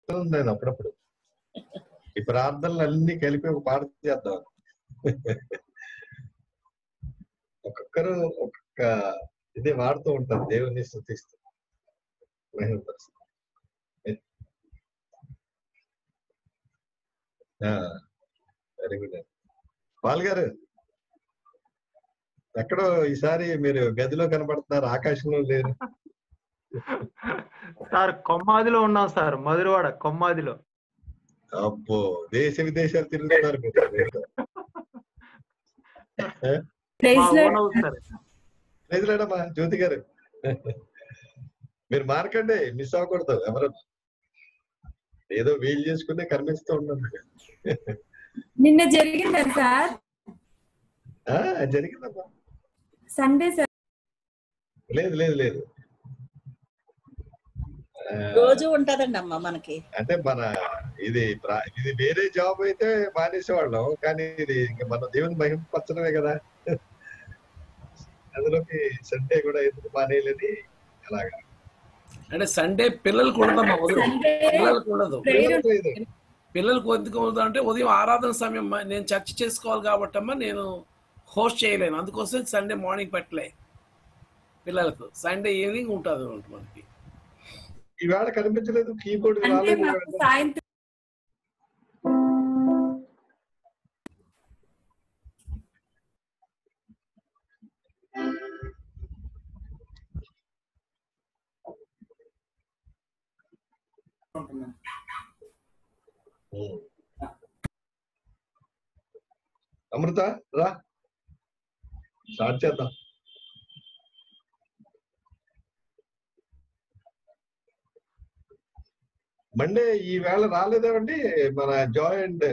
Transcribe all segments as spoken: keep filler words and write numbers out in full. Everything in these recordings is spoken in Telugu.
నేను అప్పుడప్పుడు ఈ ప్రార్థనలు అన్ని కలిపి ఒక పాట చేద్దాం. ఒక్కొక్కరు ఒక్కొక్క ఇది వాడుతూ ఉంటారు దేవుని స్తుతిస్తూ మహిమపరుస్తూ. Very good. పాల్ గారు ఎక్కడో ఈసారి మీరు గదిలో కనబడుతున్నారు, ఆకాశంలో లేరు. సార్ కొమ్మాదిలో ఉన్నాం సార్, మధురవాడ కొమ్మాదిలో. అబ్బో, దేశ విదేశాలు తిరుగుతున్నారు మీరు. ప్రైజ్లాడమ్మా జ్యోతి గారు. మీరు మార్కండి, మిస్ అవ్వకూడదు ఎవరు. ఏదో వీలు చేసుకుని కనిపిస్తూ ఉండండి. నిన్న జరిగిందా సార్? జరిగిందమ్మా. Sunday sir? లేదు లేదు లేదు, రోజు ఉంటదండి అమ్మా మనకి. అంటే మన ఇది ఇది వేరే జాబ్ అయితే మానేసేవాళ్ళం, కానీ ఇది ఇంకా మన దేవుని మహిమపరచడమే కదా. అందులోకి సండే కూడా ఎందుకు మానేయాలని అలాగా. అంటే సండే పిల్లలకు ఉండదమ్మా, పిల్లలకు ఉండదు. పిల్లలకు ఎందుకు ఉండదు అంటే ఉదయం ఆరాధన సమయం నేను చర్చ చేసుకోవాలి కాబట్టి అమ్మా నేను హోస్ట్ చేయలేను, అందుకోసం సండే మార్నింగ్ పెట్టలే పిల్లలకు. సండే ఈవినింగ్ ఉంటుంది మనకి. ఈవేళ కనిపించలేదు, కీబోర్డ్ రాలేదు. అమృత రా, స్టార్ట్ చేద్దాం. మండే ఈ వేళ రాలేదేమండి మన Joy and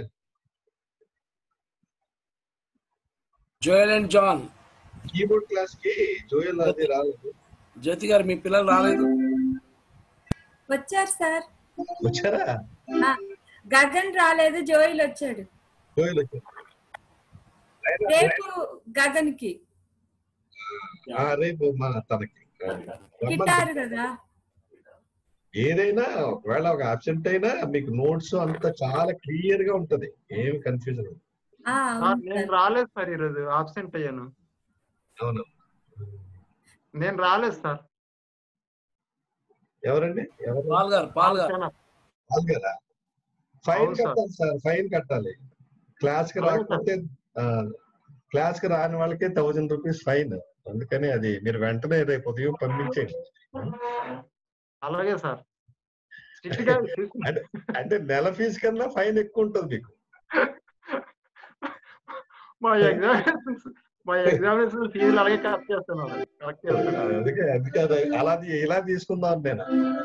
Joel and John keyboard class కి జోయల్ అది రాలేదు. జ్యోతి గారు మీ పిల్లలు రాలేదు? వచ్చారు సార్. వచ్చారా? గగన్ రాలేదు, జోయల్ వచ్చాడు. జోయల్ వచ్చాడు రేపు గగన్ కి, రేపు మన తనకి గిటారు కదా. ఏదైనా ఒకవేళ ఒక అబ్సెంట్ అయినా మీకు నోట్స్ అంతా చాలా క్లియర్ గా ఉంటది, ఏమి కన్ఫ్యూజన్. నేను రాలేదు సార్, ఈరోజు ఆబ్సెంట్ అయ్యాను. అవును, నేను రాలేదు సార్. ఎవరండి? ఎవరు? పాల్ గారు. పాల్ గారు పాల్ గారా? ఫైన్ కట్టాలి సార్, ఫైన్ కట్టాలి. క్లాస్ కి రాకపోతే క్లాస్ కి రాని వాళ్ళకే థౌజండ్ రూపీస్ ఫైన్. అందుకని అది మీరు వెంటనే రేపు ఉదయం పంపించేయండి. అలాగే సార్. అంటే నెల ఫీజు కన్నా ఫైన్ ఎక్కువ ఉంటుంది మీకు. మా ఎగ్జామినేషన్స్ మా ఎగ్జామినేషన్ ఫీజులు అలాగే కరెక్ట్ చేస్తున్నారు. కరెక్ట్ చేస్తున్నారు. అందుకే అందుకే అలా ఇలా తీసుకుందాం నేను.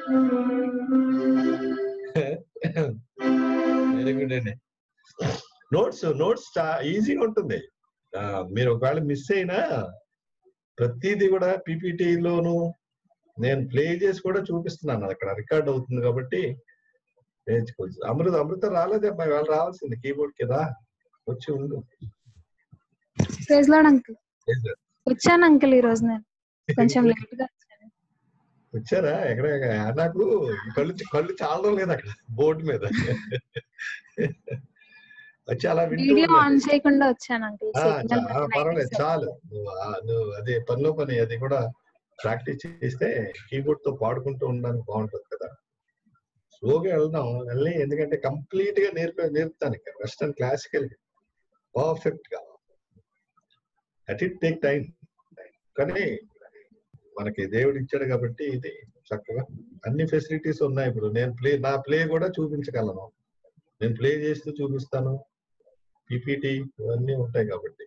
వెరీ గుడ్ అండి. నోట్స్ నోట్స్ ఈజీగా ఉంటుంది. మీరు ఒకవేళ మిస్ అయినా ప్రతిదీ కూడా పీపీటీలోను నేను ప్లే చేసి కూడా చూపిస్తున్నాను, అక్కడ రికార్డ్ అవుతుంది కాబట్టి నేర్చుకోవచ్చు. అమృత అమృత రాలేదే అమ్మాయి, వాళ్ళు రావాల్సింది కీబోర్డ్ కింద వచ్చి ఉండు. వచ్చాను అంకుల్, ఈ రోజు నేను కొంచెం లేట్ గా వచ్చాను. వచ్చారా? ఎక్కడ నాకు కళ్ళు కళ్ళు చాలడం లేదు అక్కడ బోర్డు మీద. వచ్చి అలా వీడియో ఆన్ చేయకుండా వచ్చాను అంకుల్. పర్వాలేదు, చాలు. నువ్వు నువ్వు అదే పనిలో పని అది కూడా ప్రాక్టీస్ చేస్తే కీబోర్డ్ తో పాడుకుంటూ ఉండడానికి బాగుంటుంది కదా. స్లోగా వెళ్దాం వెళ్ళి, ఎందుకంటే కంప్లీట్ గా నేర్పి నేర్పుతాను ఇక్కడ వెస్టర్న్ క్లాసికల్ పర్ఫెక్ట్ గా. అట్ ఇట్ టేక్ టైం, కానీ మనకి దేవుడు ఇచ్చాడు కాబట్టి ఇది చక్కగా అన్ని ఫెసిలిటీస్ ఉన్నాయి. ఇప్పుడు నేను ప్లే నా ప్లే కూడా చూపించగలను, నేను ప్లే చేస్తూ చూపిస్తాను, పీపీటీ ఇవన్నీ ఉంటాయి కాబట్టి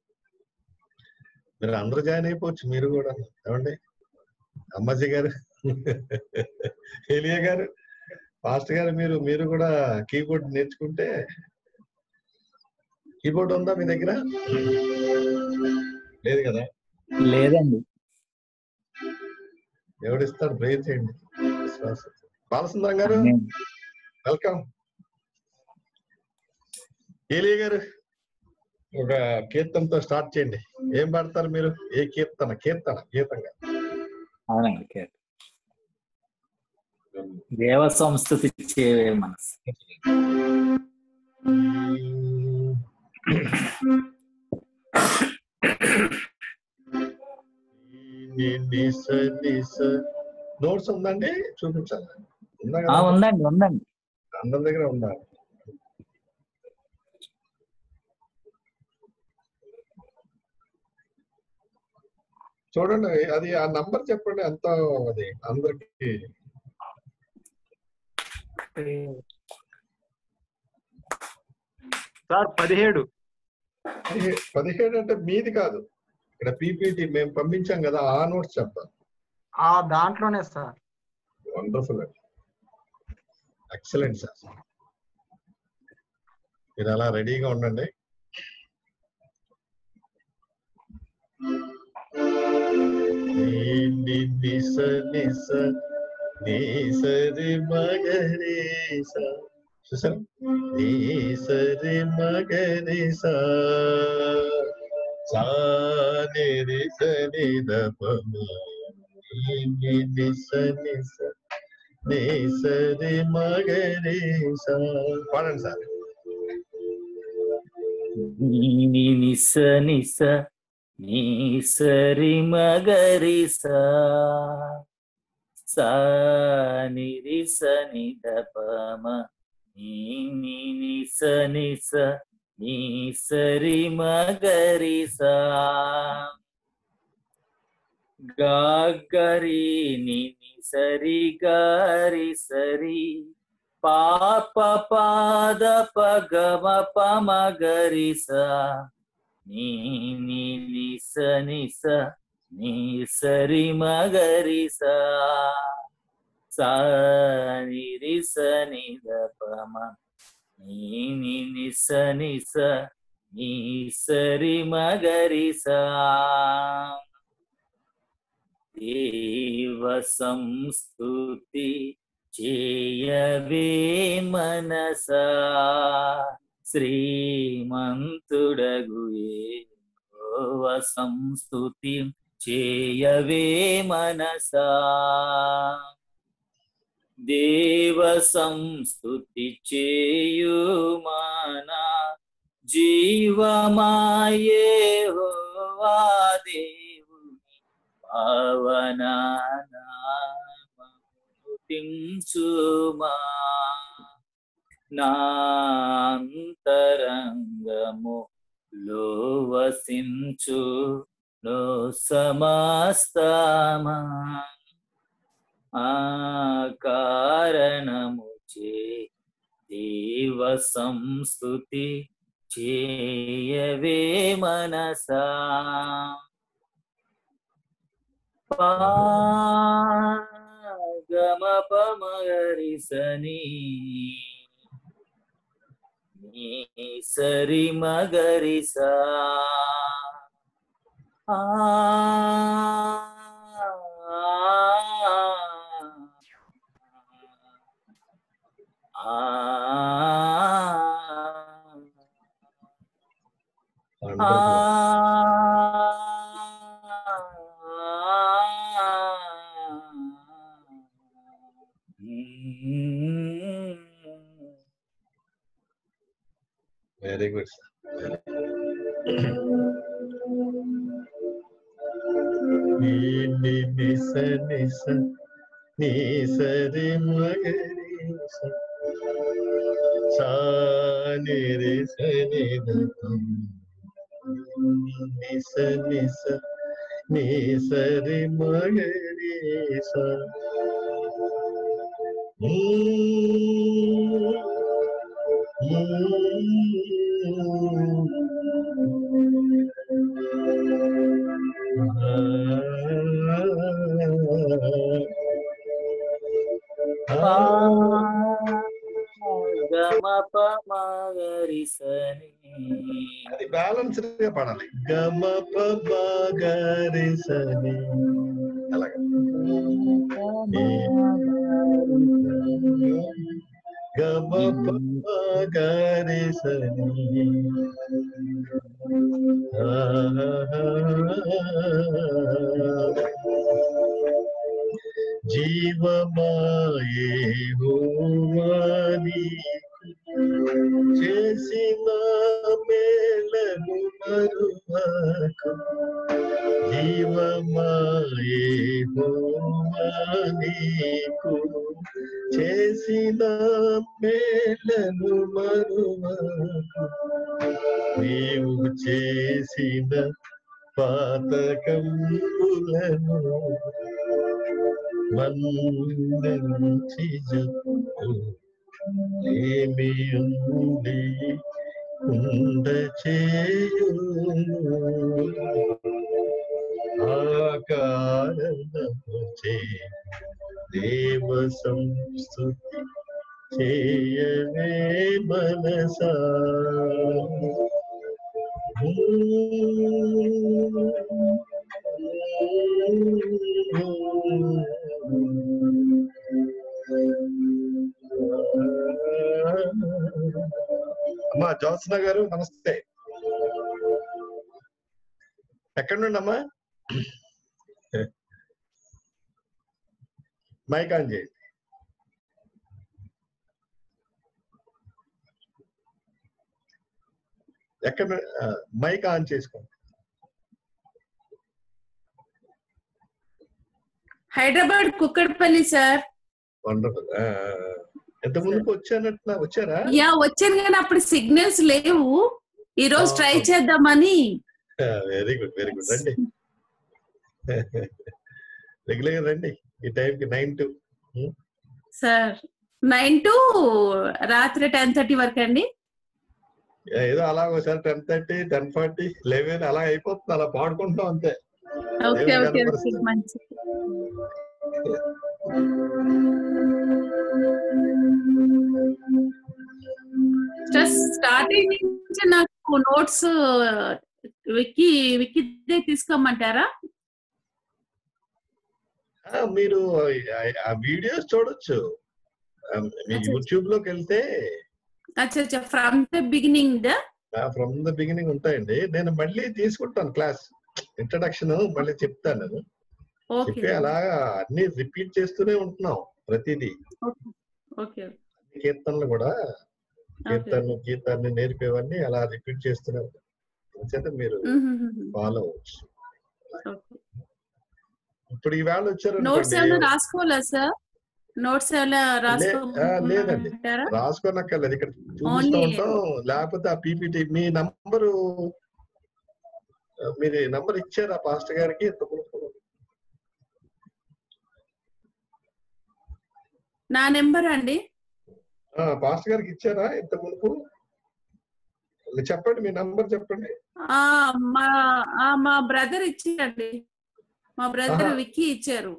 మీరు అందరూ జాయిన్ అయిపోవచ్చు. మీరు కూడా ఏమండి, అమ్మాజీ గారు, ఏలియా గారు, పాస్టర్ గారు, మీరు మీరు కూడా కీబోర్డ్ నేర్చుకుంటే. కీబోర్డ్ ఉందా మీ దగ్గర? లేదు కదా? లేదండి. ఎవడిస్తాడు? ప్రేయర్ చేయండి. బాలసుందరం గారు వెల్కమ్. ఏలియా గారు ఒక కీర్తనతో స్టార్ట్ చేయండి. ఏం పాడతారు మీరు? ఏ కీర్తన? కీర్తన గీతంగా. అవునండి. దేవ సంస్థుతి చేయవే మనసు. నోట్స్ ఉందండి, చూపించాలి. ఉందండి ఉందండి అందరి దగ్గర ఉందా? చూడండి, అది ఆ నంబర్ చెప్పండి ఎంత అది అందరికి. సార్ పదిహేడు. పదిహేడు అంటే మీది కాదు, ఇక్కడ పీపీటీ మేము పంపించాం కదా, ఆ నోట్స్ చెప్పాలి. ఆ దాంట్లోనే సార్. వండర్ఫుల్ అండి, ఎక్సలెంట్ సార్. మీరు అలా రెడీగా ఉండండి. నిస నిస నిసరి మగరిస, చూసారా? నిసరి మగరిస సాని సని దపమ నిస నిస నిసరి మగరిస. పాడండి సార్. నిస నిస నీ సరి మగరి సా ని సని దపమ నీ నిస నిస నీ సరి మగరి సా గరి ని సరి గరి సరి పాప పాద పగమ పమ గరి సా నీ నిస నిస నీ సరి మగరి సా ని సని దపమ నీ నిస నిస నీ సరి మగరి సా. దేవ సంస్తుతి చేయవే మనసా శ్రీమంతుడగు యెహోవ సంస్తుతి చేయవే మనసా. దేవ సంస్తుతి చేయు మానా జీవమాయే యెహోవా దేవుని పావనా నామమును తించుమా. నాంతరంగము లో వసించు నో సమస్తమా ఆ కారణము చే దేవ సంస్తుతి చేయవే మనసా. పాగమ పమగరి సని నీ సరి మగరి సా ఆ వెరీ గుడ్. నిస నిస నీ సరి మగరి సాని సని దపమ నిస నిస నీ సరి మగరి సా. గమ పమగరి సని అది బ్యాలెన్స్డ్ గా పాడాలి. గమ పమగరి సని అలాగే. గమ పమగరి సని జీవమాయే హోవాని చేసిన మేలను మరువకు జీవమాయే హోవానికు చేసిన మేలను మరువకు నీవు చేసిన పాతకంబులను వందనించి జప్పు ఏమి ఉంది ఉండ చేయును ఆకారణముచే దేవ సంస్తుతి చేయవే మనసా అమ్మా జ్యోత్స్న గారు నమస్తే. ఎక్కడి నుండి అమ్మా? మైక్ ఆన్ చేయండి. ఎక్కడ మైక్ ఆన్ చేసుకోండి. హైదరాబాద్ కుక్కడపల్లి సార్. వండర్ఫుల్. ఎంత ముందుకు వచ్చానట్లా వచ్చారా? యా వచ్చాను కానీ అప్పుడు సిగ్నల్స్ లేవు. ఈ రోజు ట్రై చేద్దామని. Very good very good. రండి రెగ్యులర్ రండి ఈ టైంకి nine to sir nine to రాత్రి టెన్ థర్టీ వరకు అండి. ఏదో అలా ఒకసారి ten thirty ten forty eleven అలా అయిపోతుంది, అలా పాడుకుంటాం అంతే. ఓకే ఓకే ఓకే మంచిది. స్టార్టింగ్ నుంచి నాకు నోట్స్ విక్కీ విక్కీదే తీసుకోమంటారా? మీరు ఆ వీడియోస్ చూడొచ్చు. యూట్యూబ్ లోకి వెళ్తే from the beginning from the beginning ఉంటాయండి. నేను మళ్ళీ తీసుకుంటాను క్లాస్, ఇంట్రడక్షన్ మళ్ళీ చెప్తాను. చెప్పి అలాగా అన్ని రిపీట్ చేస్తూనే ఉంటున్నాం ప్రతిదీ. కీర్తనలు కూడా కీర్తనలు గీతాన్ని నేర్పేవన్నీ అలా రిపీట్ చేస్తూనే ఉంటాం. చేత మీరు ఫాలో అవ్వచ్చు. ఇప్పుడు ఈవేళ వచ్చారు రాసుకోవాలా సార్? నోట్స్ లేదండి, రాసుకోనక్కర్లేదు. ఇక్కడ చూపిస్తూ ఉంటాం. లేకపోతే ఆ పీపీటీ మీ నంబరు మీరు నంబర్ ఇచ్చారా పాస్టర్ గారికి? నా నెంబర్ అండి పాస్టర్ గారికి ఇచ్చారా ఇంత మునుపు? చెప్పండి మీ నంబర్ చెప్పండి. మా మా బ్రదర్ ఇచ్చారండి. మా బ్రదర్ విక్కీ ఇచ్చారు.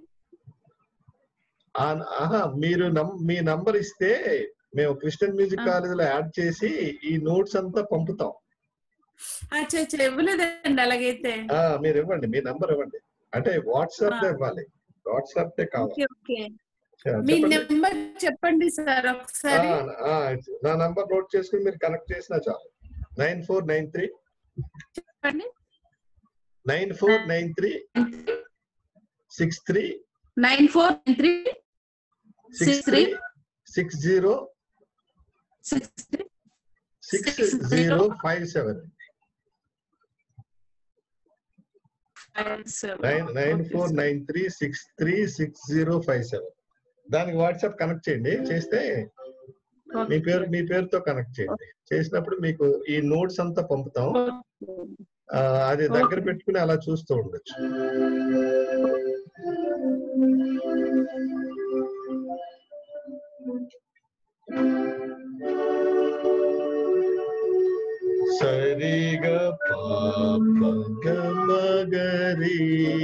ఆహా మీరు మీ నంబర్ ఇస్తే మేము క్రిస్టియన్ మ్యూజిక్ కాలేజీలో యాడ్ చేసి ఈ నోట్స్ అంతా పంపుతాం. ఇవ్వలేదండి అలాగైతే. మీరు ఇవ్వండి, మీ నంబర్ ఇవ్వండి. అంటే వాట్సాప్ ఇవ్వాలి, వాట్సాప్ కావాలి. మీ నెంబర్ చెప్పండి సార్ ఒకసారి. నా నంబర్ నోట్ చేసుకుని మీరు కనెక్ట్ చేసినా చాలు. నైన్ ఫోర్ నైన్ త్రీ చెప్పండి nine four nine three six three nine four nine three six three six zero six zero five seven nine nine four nine three six three six zero five seven. దానికి వాట్సాప్ కనెక్ట్ చేయండి. చేస్తే మీ పేరు మీ పేరుతో కనెక్ట్ చేయండి. చేసినప్పుడు మీకు ఈ నోట్స్ అంతా పంపుతాం. అది దగ్గర పెట్టుకుని అలా చూస్తూ ఉండొచ్చు. సరిగా పాప గమగరి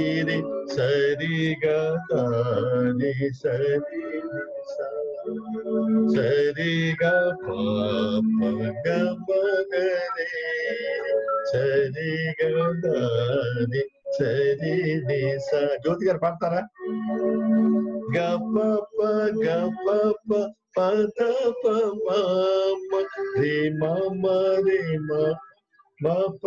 సరిగా తాని సరి సరిగా పాప గమగరి సరిగా తాని సరి నిస. జ్యోతి గారు పాడతారా? గప గప పద పమ రే మమ రే మప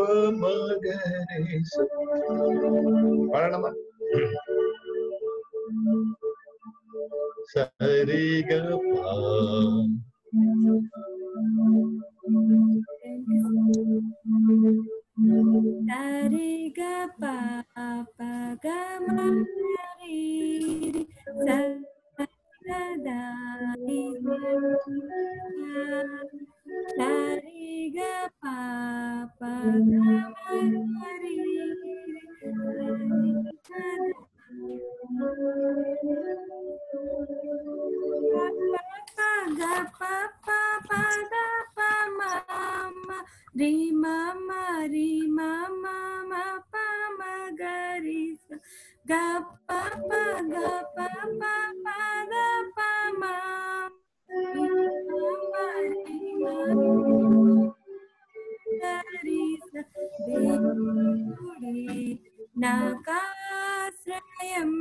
మగరే. పాడమ్మా. సరి గ పా సరి గ పా ప గ మ రి రి స ద ద ని సరి గ పా ప గ మ రి గ ప ప ప ద ప మ మ రి మ మ రి మ మ మ ప మ గ రి స గ ప ప గ ప ప ప ద ప మ రి మ మ రి మ గ రి స దేవుడే నాకాశ్రయం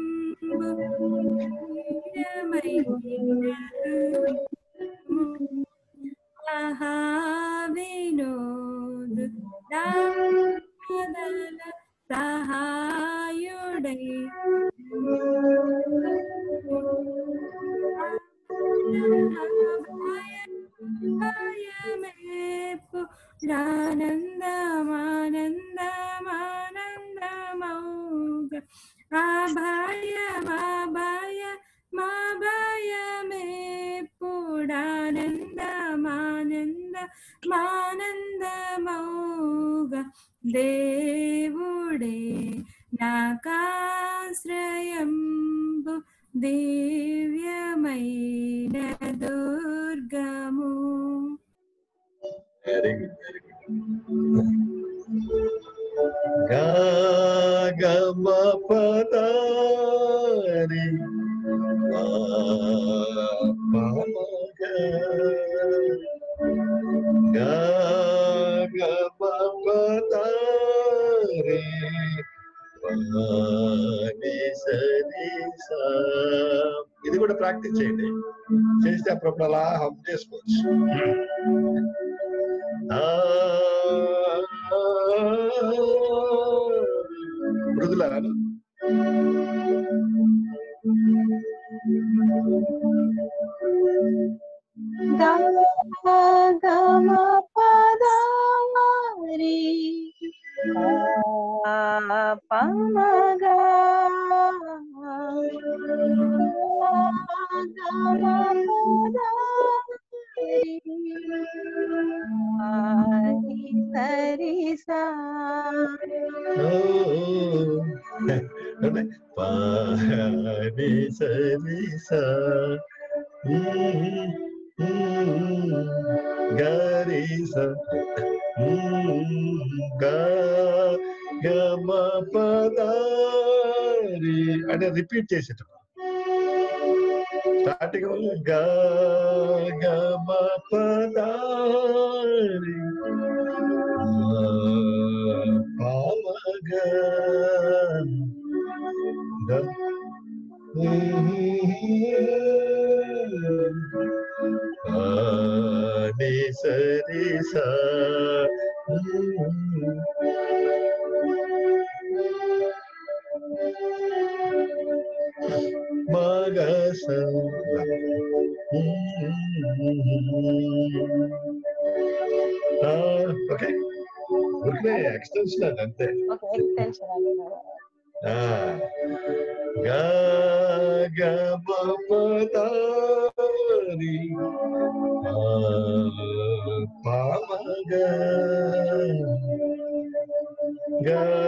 ఆహా వినోద్ దాదన సహాయుడై ఆనందమానందమానందమౌగ అభయమభయ మాభయమేపుడానందమానంద మానందమౌగ దేవుడే నాకాశ్రయంబు దివ్యమైన దుర్గము. Very good very good. గా గ మ ప ద రి పా ప మ గ గా గ మ ప ద రి పా ని స ని స. ఇది కూడా ప్రాక్టీస్ చేయండి. చేస్తే అప్పుడప్పుడు అలా హమ్ చేసుకోవచ్చు. మృదుల గమ పద రి పమగ గమ పద సరి సా పాని సరి సా గరి స గమ పద రి అంటే రిపీట్ చేసేటప్పుడు స్టార్టింగ్ వల్ల గ గమ పద రి పామగ ద పాని సరి సా మగ స. ఓకే ఊరికే ఎక్స్టెన్షన్ అది అంతే. గ గ మ పద రి పా మ గ గ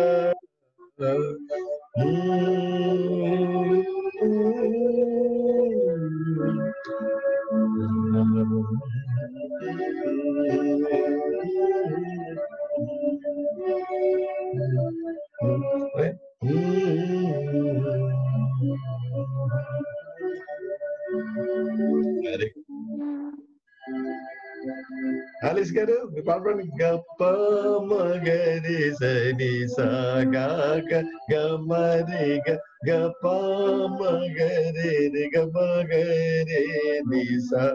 ఆలిస్ గారు మీ పాల్పండి. గప్ప మగరి సని సా గా గ మరి గ గప్ప మగరి రి గ మగరి ని సా.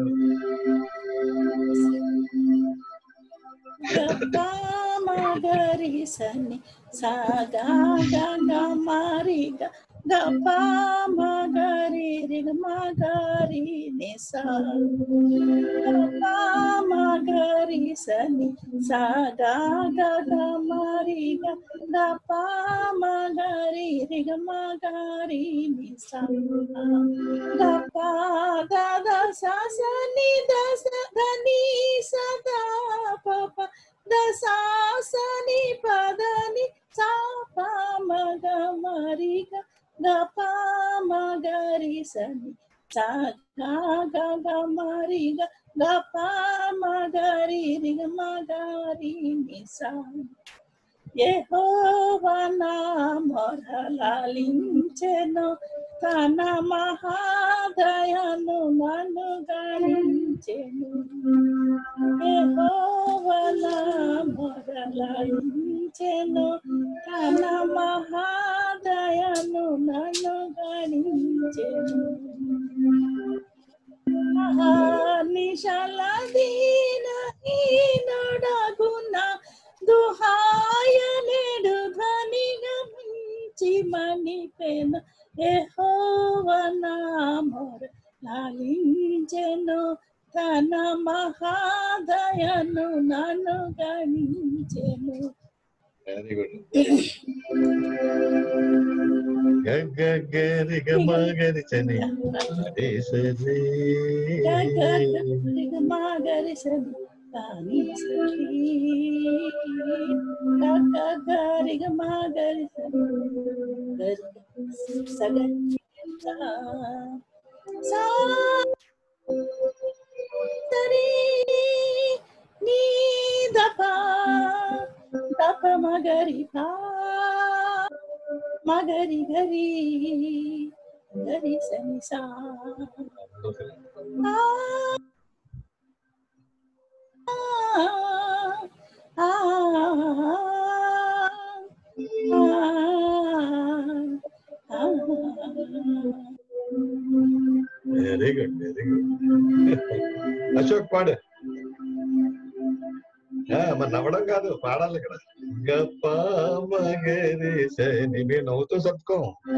గప్ప మగరి సని సా గా గ గ మరి గ గ ప మ గ రి రి గ మ గ రి ని సా గ ప మ గ రి స ని సా గ గ గ మ రి గ గ ప మ గ రి రి గ మ గ రి ని సా గ ప గ ద స స ని ద స ధ ని స ద ప ప ద స స ని ప ద ని సా ప మ గ మ రి గ గ ప మ గ రి స ని సా గ గ గ మ రి గ గ ప మ గ రి రి గ మ గ రి ని సా యెహోవా నా మొరలాలించెను తన మహాదయను నన్ను గణించెను యెహోవా నా మొరలాలించెను తన మహాదయను నన్ను గణించెను నిశల దీన హీనుడగున దుహాయ నేడు ధ్వనిగా మించి మణిపెను యెహోవా నా మొరలాలించెను తన మహాదయను నన్ను గణించెను. Very good. గరి గ మ గరి సని రే సరి గ మ గరి సని తాని సరి గ గ రి గ మ గరి సని గరి సగ సా సరి నీ ద ప ద ప మ గరి పా మగరి గరి గరి సని సా ఆ very good very good. Ashok పాడు. మరి నవ్వడం కాదు, పాడాలి ఇక్కడ. గప్ప మగరి సని మీరు నవ్వుతూ చెప్పుకో.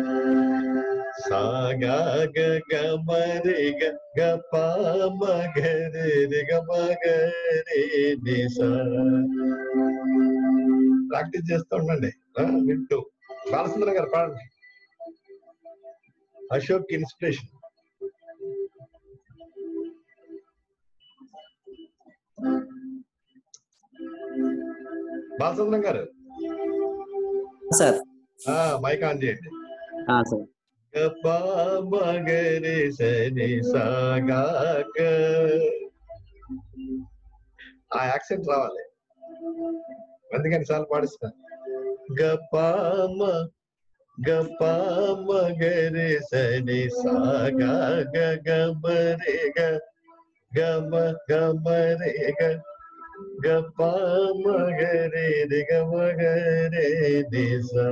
సాగా గ గ మరి గ గప్ప మగరి రి గ మగరి ని సా. ప్రాక్టీస్ చేస్తూ ఉండండి వింటూ. బాలసుందర గారు పాడండి. అశోక్ ఇన్స్పిరేషన్. బాలసుందరం గారు సార్ మైక్ ఆన్ చేయండి. సార్ గప మగరి సని సాగా గ. ఆ యాక్సెంట్ రావాలి, అందుకని సార్లు పాడిస్తా. గప మ గప మగరి సని సాగా గ గ మరి గ గ మ గ మరి గ గ ప మగరి రి గ మగరి ని సా.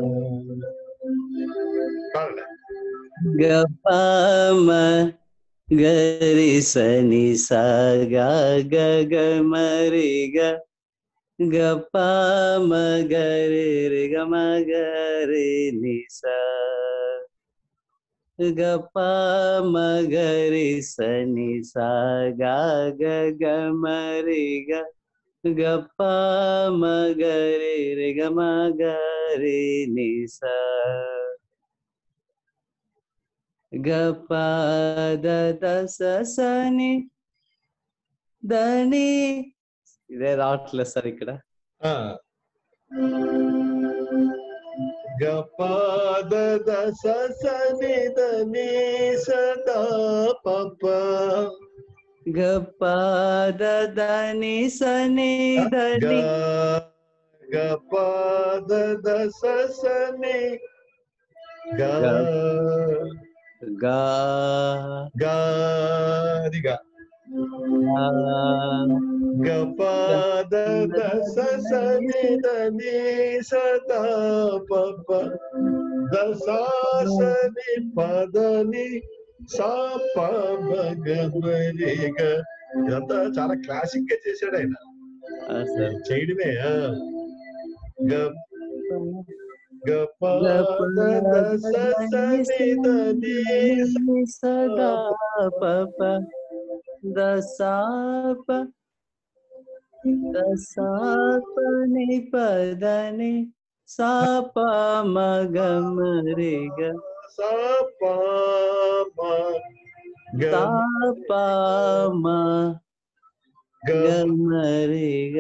పాడండి. గ ప మ గరి సని సా గ గ గ మరి గ గ ప మ గరి రి గ మ గరి ని సా గ ప మ గరి సని సా గ గ గ మరి గ గ ప మ గరి రి గ మ గరి ని సా గ ప ద ద స స ని ద ని. ఇదే రావట్లేదు సార్ ఇక్కడ. గ ప ద ద స స ని ద ని స ద ప ప. గ ప ద ద ని స ని ద ని. గ ప ద ద స స ని గ గ గ ది గ. గ ప ద ద స స ని ద ని స ద ప ప. ద స స ని ప ద ని సా ప మ గ మరి గ. ఇదంతా చాలా క్లాసిక్ గా చేశాడు ఆయన. చేయడమే. గ గ ప ద ద స స ని ద ని స సగా ప ప ద సా ప ద సా ప ని ప ద ని సా ప మ గ మ రి గ సా ప మ గ సా ప మ గ గ మ రి గ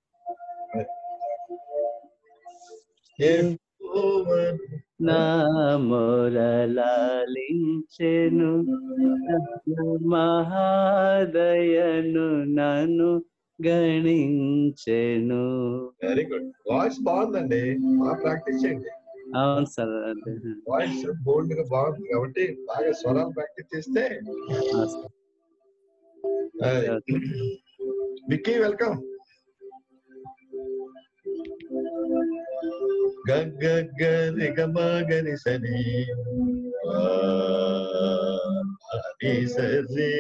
నా మొరలాలించెను మహాదయను నన్ను గణించెను. Very good. వాయిస్ బాగుందండి, బాగా ప్రాక్టీస్ చేయండి. అవును సార్. వాయిస్ బోల్డ్ గా బాగుంది కాబట్టి బాగా స్వరాలు ప్రాక్టీస్ చేస్తే. విక్కీ వెల్కమ్. గగ్గ గరి గమ గరి సని సరి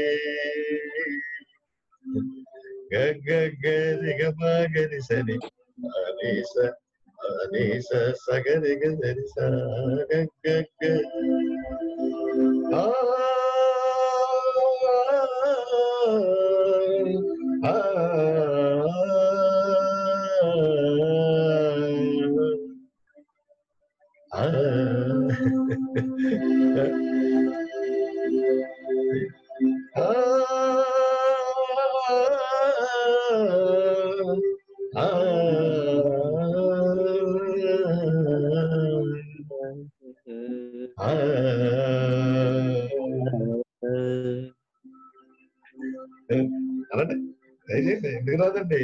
గగ్గ గరి గమ గరి సని అనేస అనేస సగరి గరి స గగ్గ ఆ ఆ అలాంటి దయచేసి ఎందుకు రాదండి.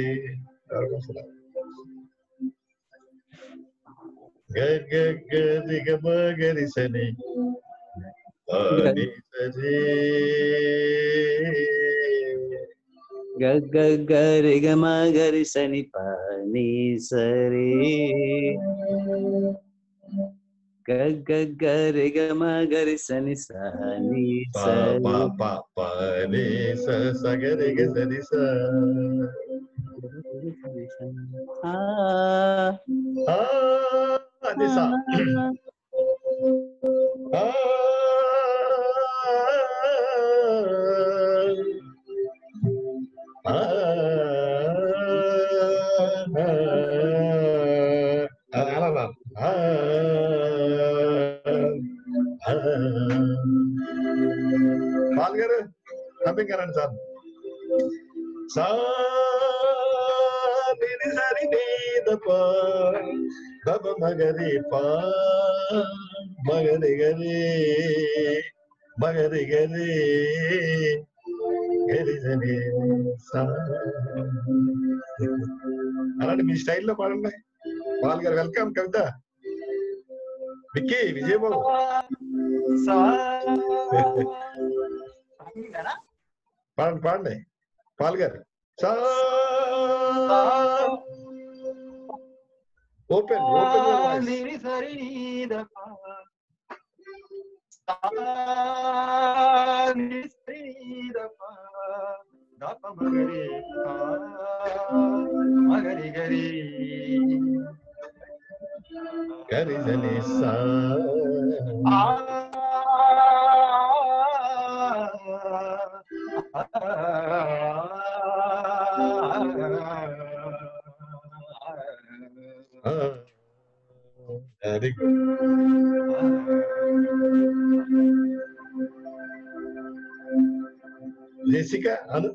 గరి గమ గరి సని గగ్గ గరి గమ గరి సని పని సరి గగ్గ గరి గమ గరి సని సని పని సగరి గరి స అది సా అలా పాల్ గారు హమ్మింగ్ అనండి సార్. సా నిని సరి నీద పా దబ మగరి పా మగరి గరి మగరి గరి గరి సరి సా. అలాంటి మీ స్టైల్లో పాడండి. పాల్ గారు వెల్కమ్. కవిత, విక్కీ, విజయబాబు పాడండి పాడండి. పాల్ గారు సా ఓపెన్ ఓపెన్ మగరి గరి గరి సని సా వెరీ గుడ్. జెసికా అను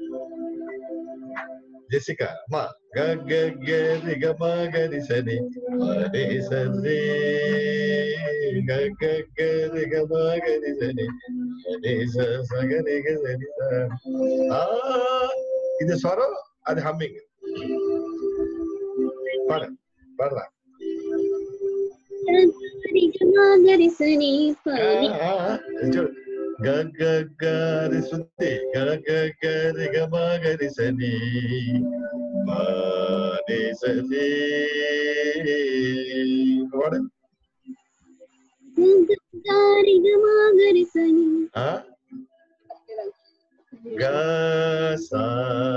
జెసికా మా గగ్గ గరి గమ గరి సని అరే సరి గగ్గ గరి గమ గరి సని అరే సగరి గరి స. ఇది స్వరం, అది హమ్మింగ్. పాడ పాడరా. గగ్గ గరి శుద్ధి గగ్గ గరి గమ గరి సని మాని సని పాడ. గ సా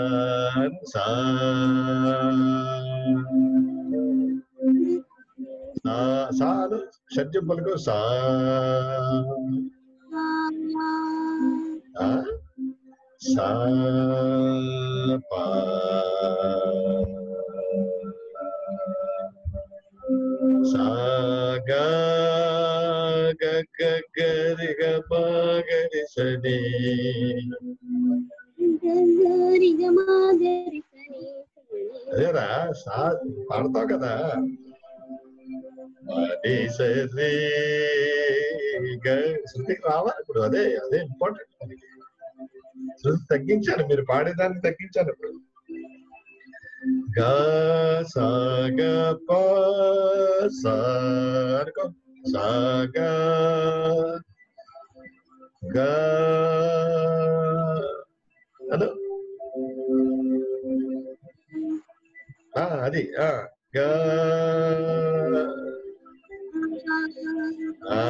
సా సా సా అను షడ్జం పలుకు సా ఆ, సా పా సా గా గ గ గ రి గ ప గ రి స ని అదేరా సా పాడతావు కదా అది సరే శృతికి రావాలి ఇప్పుడు. అదే అదే ఇంపార్టెంట్ మనకి. శృతి తగ్గించాను, మీరు పాడేదాన్ని తగ్గించాను ఇప్పుడు. గా సా గ ప సా అనుకో సా గా గా అను ఆ, అది ఆ గా ఆ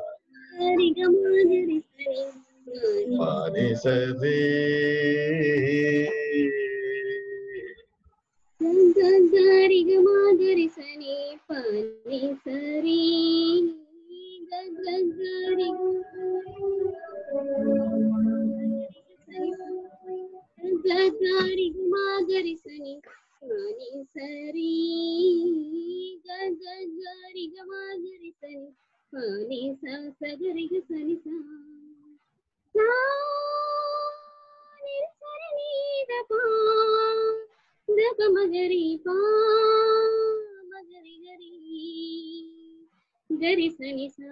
పాని సరి గరి సని పాని సరి గరి గరి గరి సని పాని సరి గరి గరి సని పాని సా సగరి సని సా ని సరి ని ద పా ద ప మగరి పా మగరి గరి గరి సని సా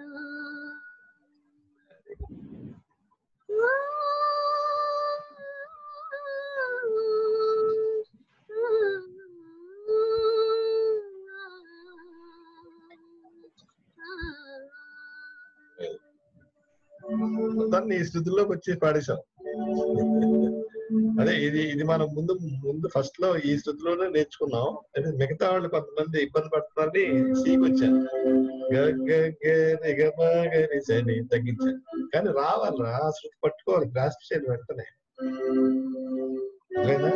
మొత్తాన్ని ఈ స్థితిలోకి వచ్చి పాడేశాం. అదే ఇది ఇది మనం ముందు ముందు ఫస్ట్ లో ఈ స్థితిలోనే నేర్చుకున్నాం. అయితే మిగతా వాళ్ళు కొంతమంది ఇబ్బంది పడుతున్నారని సీకి వచ్చాను. గని తగ్గించాను. కానీ రావాలరా, శృతి పట్టుకోవాలి, గ్రాస్ప్ చేయాలి వెంటనే. లేదా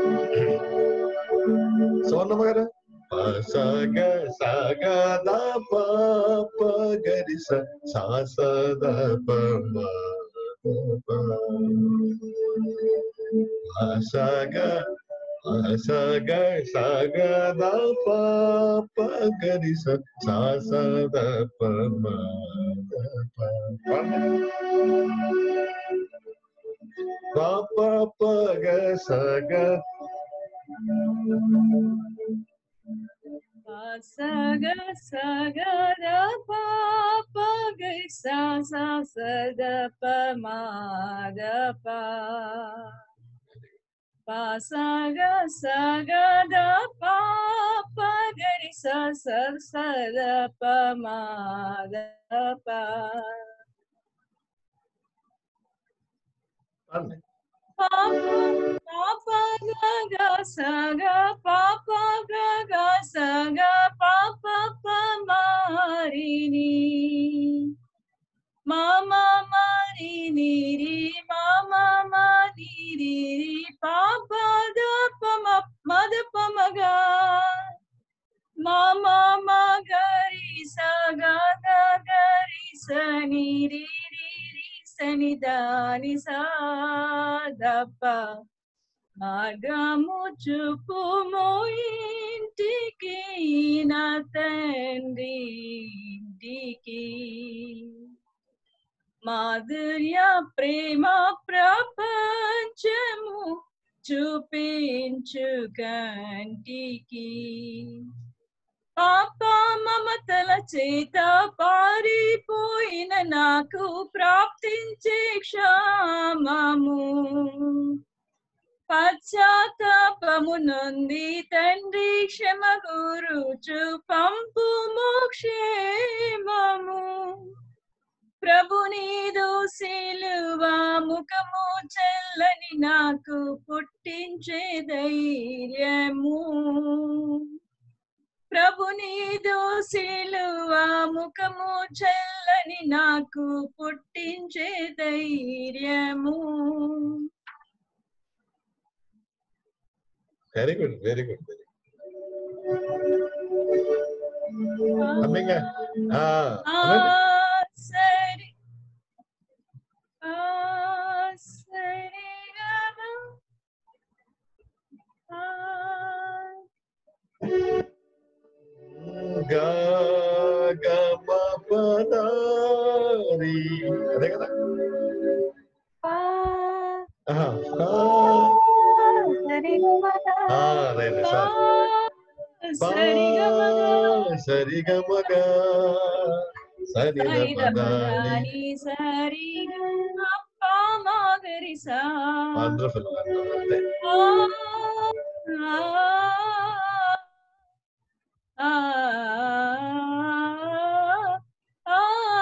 సోనమ్మ గారు సగ సగ ద ప ప గరి స సా స ద ప మ ప సగ సగ సగ ద ప ప గరి స సా స ద ప మ ప ప ప గ సగ sa ga sa ga da pa pa ga sa sa sa da pa ma da pa pa sa ga sa ga da pa pa ga ri sa sa sa da pa ma da pa pa pa pa ga ga sa ga pa pa ga ga sa ga pa pa pa ma ri ni ma ma ma ri ni ri ma ma ma ni ri ri pa pa da pa ma ma da pa ma ga ma ma ma ga ri sa ga da ga ri sa ni ri ri ri sa ni da ni sa da pa మార్గము చూపుము ఇంటికి నా తండ్రి ఇంటికి మాధుర్య ప్రేమ ప్రపంచము చూపించు కంటికి పాప మమతల చేత పారిపోయిన నాకు ప్రాప్తించే క్షామము పశ్చాత్తాపము నొంది తండ్రి క్షమ గురుచు పంపు మోక్షేమము ప్రభు నీదు సిలువ ముఖము చెల్లని నాకు పుట్టించే ధైర్యము ప్రభు నీదు సిలువ ముఖము చెల్లని నాకు పుట్టించే ధైర్యము. Very good very good very humming ఆ ఆ అనండి. సరి ఆ సరి గమ ఆ గా గ మ ప ద రి అదే కదా. పా ఆహా. ఆ, సరి గమ ఆ, రైట్ పా సార్. పా సరి గమ సరి గ మ గ సని ద సరి ప ద ద ప ని. ద ని సరి గమ పా మా గరి సా వండర్ఫుల్ వండర్ఫుల్ అంతే. ఆ ఆ ఆ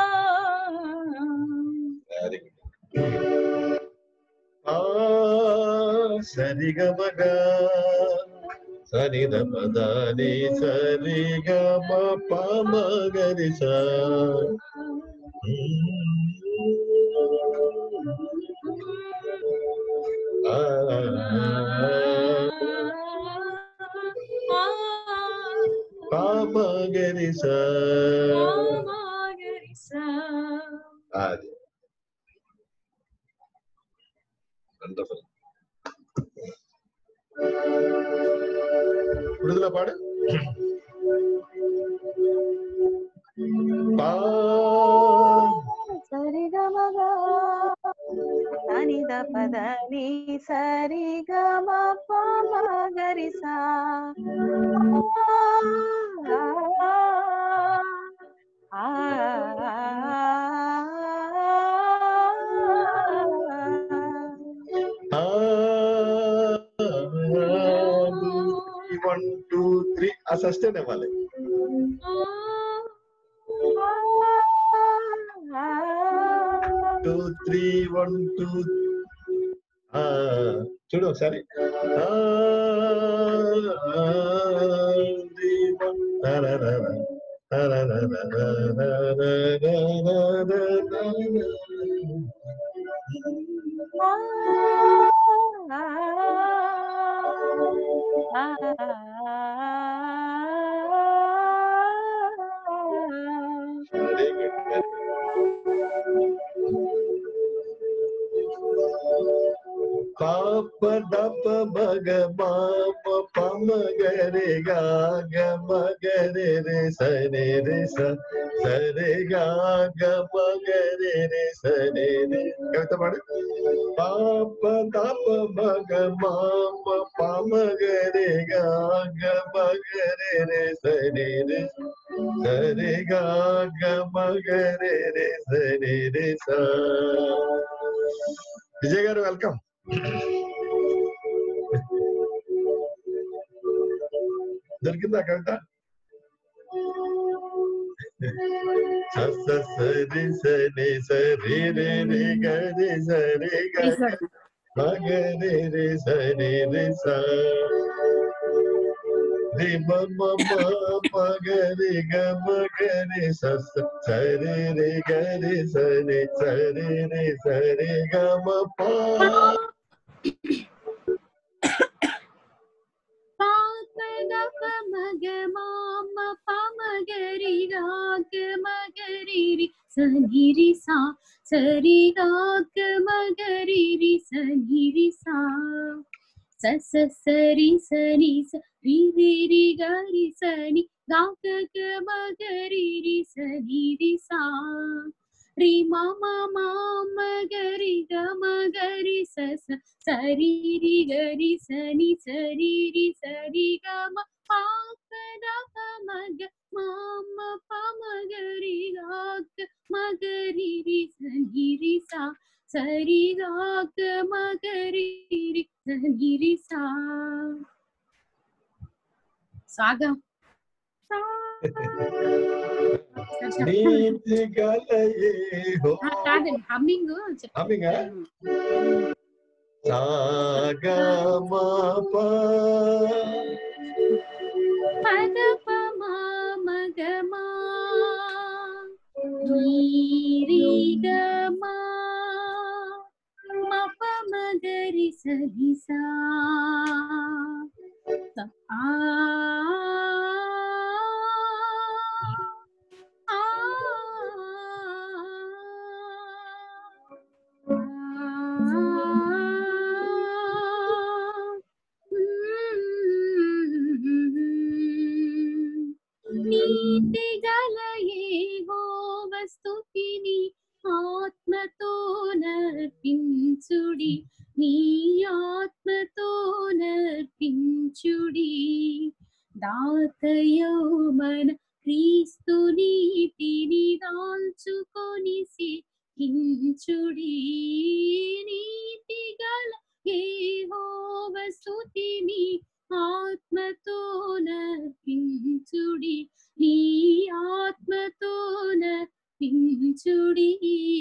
వెరీ గుడ్. ఆ సరి గ మ గ సని ద ప ద ని సరి గ మ ప మ గ రి స. ఆ ప మ గ రి స. అది వండర్ఫుల్. విడుదల పాడు. పా సరి గమ సని ద పద ని సరి గమ పమ గరి సా ఆ వన్ టూ త్రీ ఆ సస్టైన్ ఇవ్వాలి. Two three one two. చూడు ఒకసారి. Very good very good. పాప దప మగ మామ పమ గరే గా గ మగరే రే సరే రే స సరే గా గ మగరే రే సరే రే. కవిత పాడు. పాప దప మగ మామ పమ గరే గా గ మగరే రే సరే రే సరే గా గ మగరే రే సరే రే స. విజయ్ గారు వెల్కమ్. దొరికిందా కవిత? సరి సరి సరి రే రే గరి సరి గరి మగరి రే సరి రే స రి మ మ మ మగరి గ మగరి స సరి రే గరి సరి సరి రే సరి గ మ ప. మగ మామ పమగరి రాగ మగరి సనిరి సా సరి రాగ మగరి సనిరి సా స సరి సని సరి రి గరి సని గాగ మగరి సనిరి సా రి మమ మామ గరి గ మగరి స సరి రి గరి సని సరి రి సరి గ మ పాప ద ప మగ మామ ప మగరి గాగ మగరి రి సని రి సా సరి గాగ మగరి రి సని రి సా. సాగా నీతి గలయే హో. కాదండి హమ్మింగ్ హమ్మింగ్ సాగా మా పా పద ప మా మగ మా రీ గ మా మ ప మగరి సరి సా ఆ నీతి గల యెహోవ స్తుతిని ఆత్మతో నర్పించుడి, నీ ఆత్మతో నర్పించుడి. దాతయౌ మన క్రీస్తు నీతిని దాల్చుకొని సిహించుడి, నీతి గల యెహోవ స్తుతిని ఆత్మతో నర్పించుడి, నీ ఆత్మతో నర్పించుడి.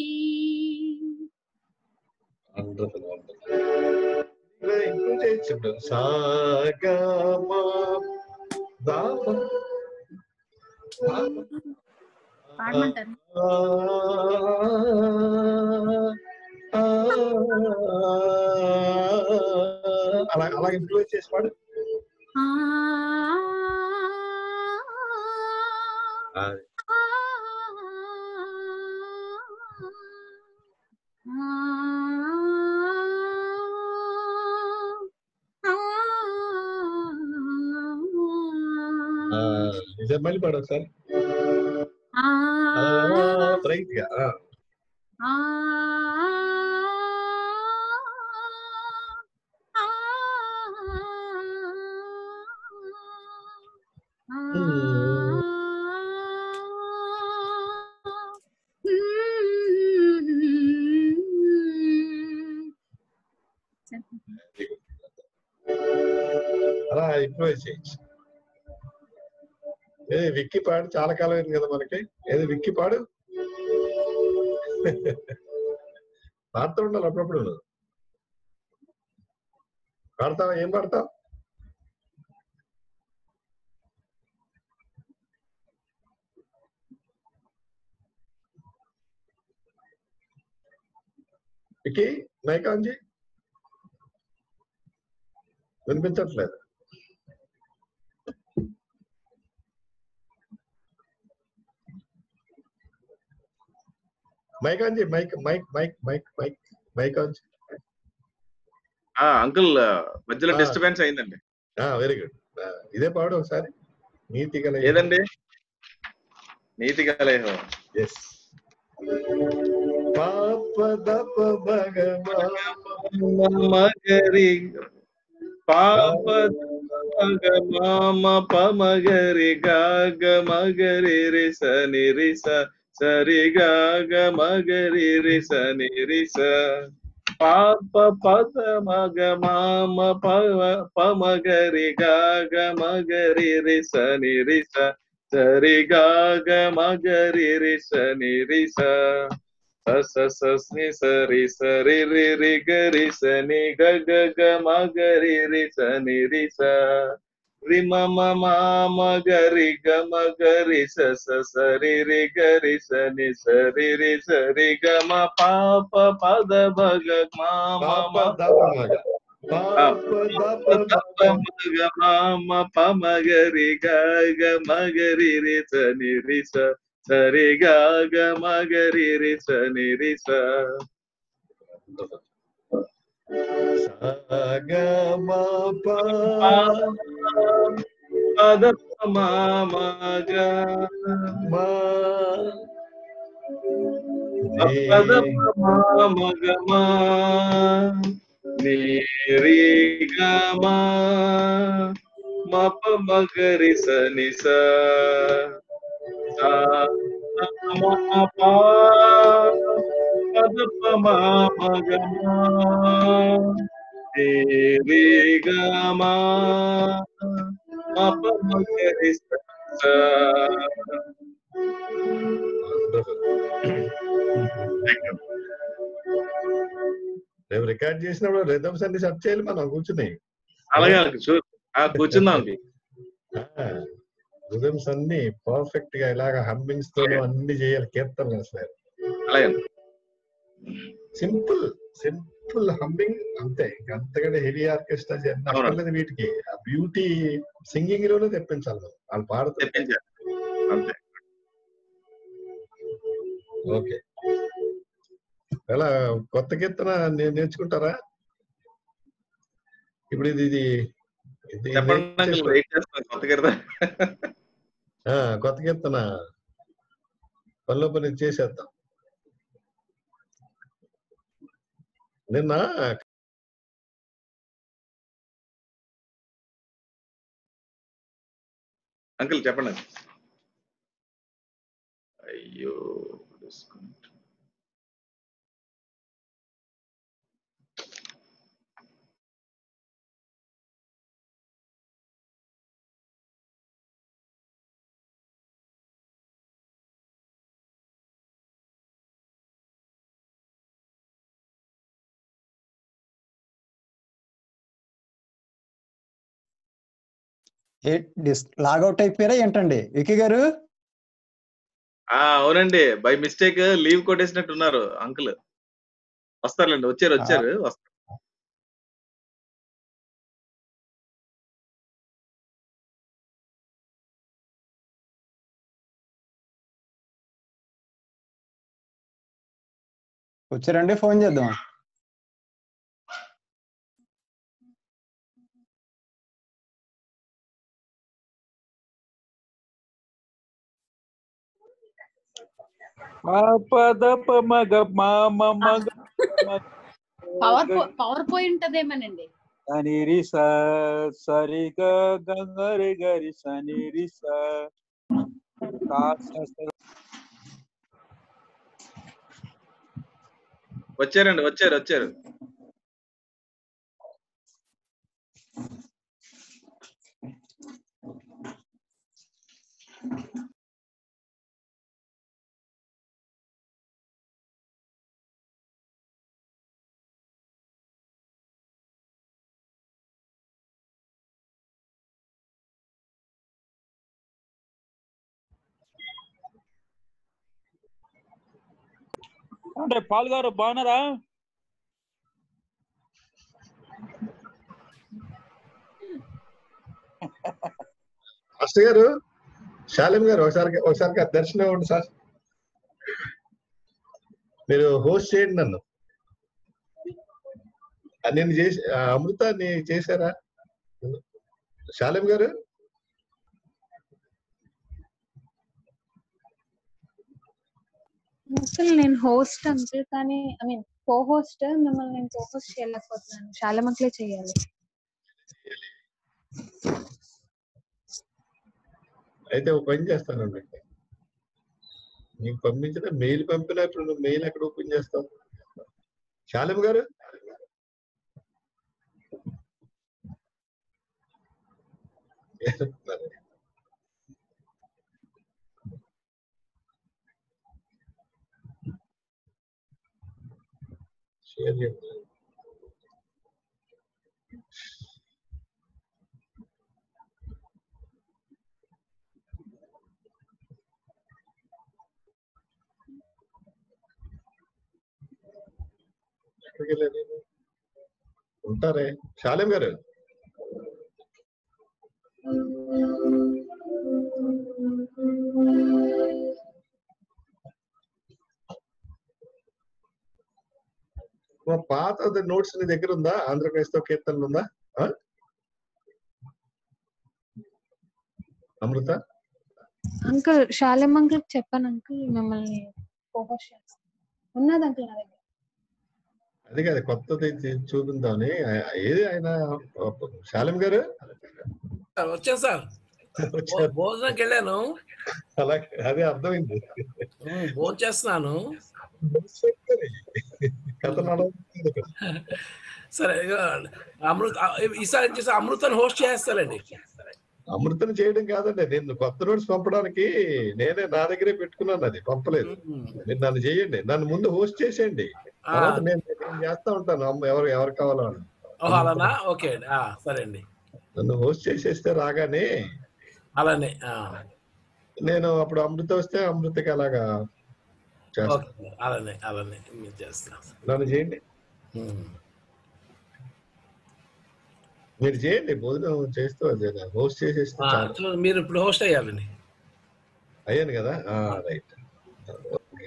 Wonderful wonderful. ఇంప్రూవ్ చేయొచ్చు ఇప్పుడు. సాగమా దామ పాడమంటారు. అలా అలా ఇంప్రూవ్ చేసి పాడు. నిజం మళ్ళీ పాడు ఒకసారి రైట్ గా. అలా ఇంప్రూవ్ చేయొచ్చు. ఏది విక్కీ పాడు, చాలా కాలం అయింది కదా మనకి. ఏది విక్కీ పాడు. పాడుతూ ఉండాలి అప్పుడప్పుడు. పాడతావా? ఏం పాడతావు? విక్కీ మైక్ ఆన్ చేయి. వినిపించట్లేదు. మైక్ ఆన్ చేయి. Mike mike mike mike mike mike on చేయి. అంకుల్ మధ్యలో డిస్టర్బెన్స్ అయిందండి. Very good. ఇదే పాడు ఒకసారి. నీతి గల ఏదండి? నీతి గల ఎస్. పాప దప మగరి పాప మామ పమగరి గాగ మగరి రి సని రి స సరి గాగ మగరి రి సని రి స పాప పద మగ మామ పమగరి గాగ మగరి రి సని రి స సరి గాగ మగరి రి సని రి స స స ని సరి సరి రి రి గరి సని గ గ గ మగరి రి సని రి స రి మ మ మ మగరి గ మగరి స స సరి రి గరి సని సరి రి సరి గ మ పాప పద భగ మామ మామ పమగరి గ గ మగరి రి సని రి స సరి గాగ మగరి రి సని రి స పద మామగ పద మామగ మా ని రి గ మా మప మగరి సని స పద మామగ రి గ మా మప మగరి స. రేపు రికార్డ్ చేసినప్పుడు రిథమ్స్ అన్ని సెట్ చేయాలి మనం కూర్చుని. అలాగే కూర్చుందాం. రిథమ్స్ అన్ని పర్ఫెక్ట్ గా ఇలాగా హమ్మింగ్స్ తో అన్ని చేయాలి. కీర్తనలు అసలు సింపుల్ సింపుల్ హమ్మింగ్ అంతే. అంతకంటే హెవీ ఆర్కెస్ట్రా అక్కర్లేదు వీటికి. ఆ బ్యూటీ సింగింగ్ లోనే తెప్పించాలి మనం. వాళ్ళు పాడుతారు. ఓకే. ఎలా కొత్త కీర్తన నేర్చుకుంటారా ఇప్పుడు? ఇది ఇది కొత్త కీర్తన ఆ, కొత్త కీర్తన పనిలో పని చేసేద్దాం. నిన్న అంకుల్ చెప్పండి. అయ్యో లాగౌట్ అయిపోయారా ఏంటండి వికీ గారు? ఆ అవునండి, బై మిస్టేక్ లీవ్ కొట్టేసినట్టున్నారు అంకుల్. వస్తారులేండి, వచ్చారు వచ్చారు వస్తారు. వచ్చారండి, ఫోన్ చేద్దాం. పదప మగ మామ మగ పవర్ పవర్ పాయింట్ అదేమనండి. సనిరి సరిగ గంగరి గరి సనిరి వచ్చారండి, వచ్చారు వచ్చారు. అంటే పాల్ గారు బాగున్నారా? మాస్టర్ గారు, శాలిం గారు ఒకసారి ఒకసారి దర్శనం ఇవ్వండి సార్. మీరు హోస్ట్ చేయండి నన్ను. నేను చేసి అమృతాన్ని చేశారా శాలిం గారు? అంకుల్ నేను హోస్ట్ అంకుల్, కానీ ఐ మీన్ కో హోస్ట్. మిమ్మల్ని నేను కో హోస్ట్ చేయలేకపోతున్నాను, చాలా మందిలే చేయాలి. అయితే ఒక పని చేస్తానండి, నీకు పంపించిన మెయిల్ పంపినా ఇప్పుడు నువ్వు మెయిల్ ఎక్కడ ఓపెన్ చేస్తావు? శాలిం గారు షేర్ చేయండి. ఉంటారే శాలిం గారు? పాత నోట్స్ నీ దగ్గర ఉందా? ఆంధ్ర క్రైస్తవ కీర్తనలు ఉందా అమృత? అంకుల్ శాలిం అంకుల్ చెప్పాను అంకుల్, మిమ్మల్ని కో హోస్ట్ చేస్తాను. ఉన్నది అంకుల్ నా దగ్గర. అది కాదు, కొత్తది చూపిందామని. ఏది ఆయన శాలిం గారు? వచ్చాను సార్, భోజనంకి వెళ్ళాను. అలాగే, అదే అర్థమైంది. భోజనం చేస్తున్నాను. సరే, అమృత ఈసారి చేసి అమృతను హోస్ట్ చేస్తానండి. అమృతను చేయడం కాదండి, నేను కొత్త నోట్స్ పంపడానికి నేనే నా దగ్గరే పెట్టుకున్నాను, అది పంపలేదు. మీరు నన్ను చేయండి, నన్ను ముందు హోస్ట్ చేసేయండి, తర్వాత నేను చేస్తా ఉంటాను ఎవరు ఎవరు కావాలో. అలానా? ఓకే అండి, సరే అండి. నన్ను హోస్ట్ చేసేస్తే రాగానే అలానే నేను అప్పుడు అమృత వస్తే అమృతకి అలాగా చేస్తాను. అలానే అలానే మీరు చేస్తాను. నన్ను చేయండి, మీరు చేయండి. భోజనం చేస్తూ హోస్ట్ చేసేస్తే చాలు. మీరు ఇప్పుడు హోస్ట్ అయ్యాలండి. అయ్యాను కదా, రైట్. ఓకే.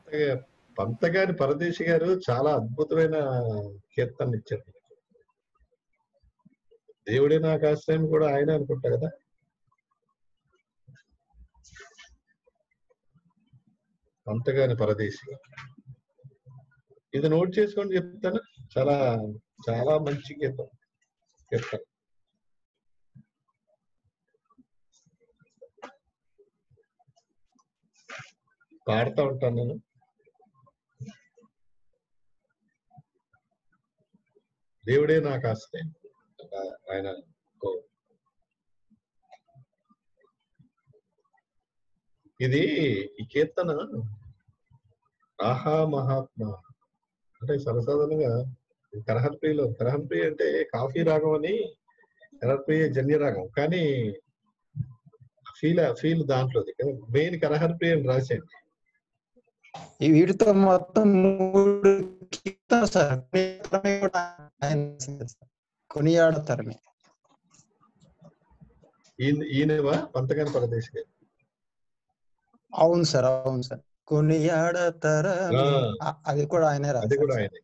పంతగారి పరదేశి గారు చాలా అద్భుతమైన కీర్తనలు ఇచ్చారు. దేవుడే నాకు ఆశ్రయం కూడా ఆయన అనుకుంటా కదా. పంతగారి పరదేశి ఇది నోట్ చేసుకొని చెప్తాను. చాలా చాలా మంచి కీర్తన కీర్తన పాడుతూ ఉంటాను నేను. దేవుడే నాకు ఆశ్రయం ఆయన. ఇది ఈ కీర్తన ఆహా మహాత్మ అంటే సరసాధారణంగా కరహప్రియలో, కరహప్రియ అంటే కాఫీ రాగం అని, కరహప్రియ జన్య రాగం, కానీ ఫీల్ ఫీల్ దాంట్లోది మెయిన్ కరహప్రియ అని రాసేయండి. ఈ వీటితో మొత్తం మూడు కీర్తన సార్ కొనియాడతారని. ఈయన ఈయనవా పంతగాని పరదేశి గారు? అవును సార్, అవును సార్. కొనియాడతారా అది కూడా ఆయనే రాశారు. అది కూడా ఆయనే.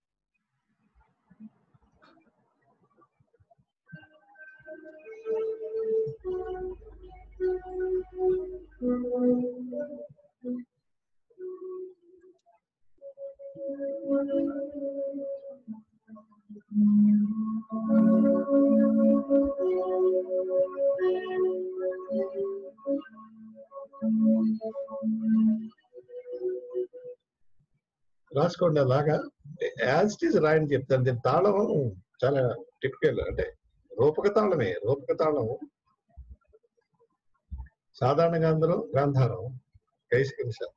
రాసుకోండి అలాగా యాజ్ ఇట్ ఈజ్ రాయని చెప్తాను. దీని తాళం చాలా టిపికల్, అంటే రూపక తాళమే. రూపక తాళం సాధారణ గాంధారం, గాంధారం, కైసిక శాతం.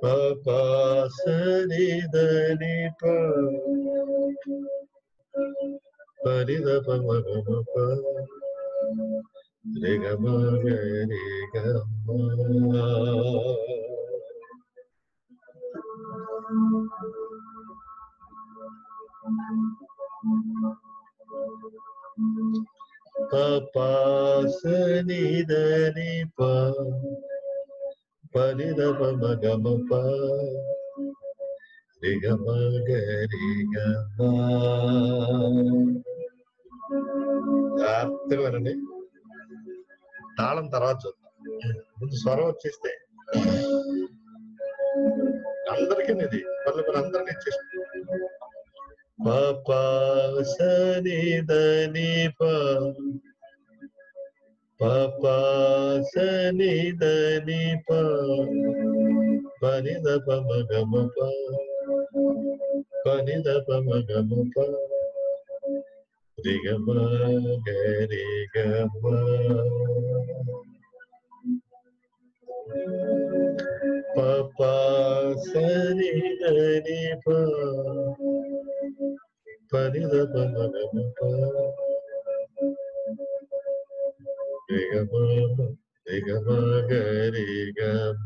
ప సరి దని ప పరి ద ప మ గ మ ప రి గ మ గ రి గ మ. ప ప సని దని ప పరి ద ప మ గ మ ప రి గ మ గ రి గ మ. జాగ్రత్తగా వినండి, తాళం తర్వాత చూద్దాం. ముందు స్వరం వచ్చేస్తే అందరికీ ఇది పనులు పని అందరికీ ఇచ్చేసి ప ప సని దని ప ప ప సని దని ప పని ద ప మ గ మ ప పని ద ప మ గ మ ప రి గ మ గ రి గ మ. ప ప సని దని ప పని ద ప మ గ మ ప రి గ మ రి గ మ గ రి గ మ.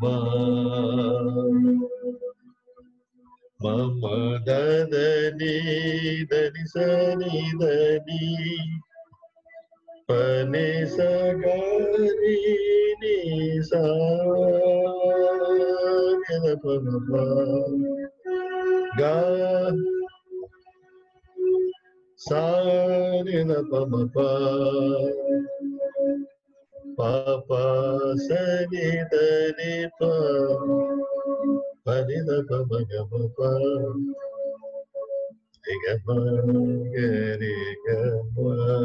మ మ ద దని దని సని దని ప ని స గ రి ని సా ని ద ప మ ప గ సా ని ద ప మ ప ప ప సని దని ప పని ద ప మ గ మ ప రి గ మ గ రి గ మ.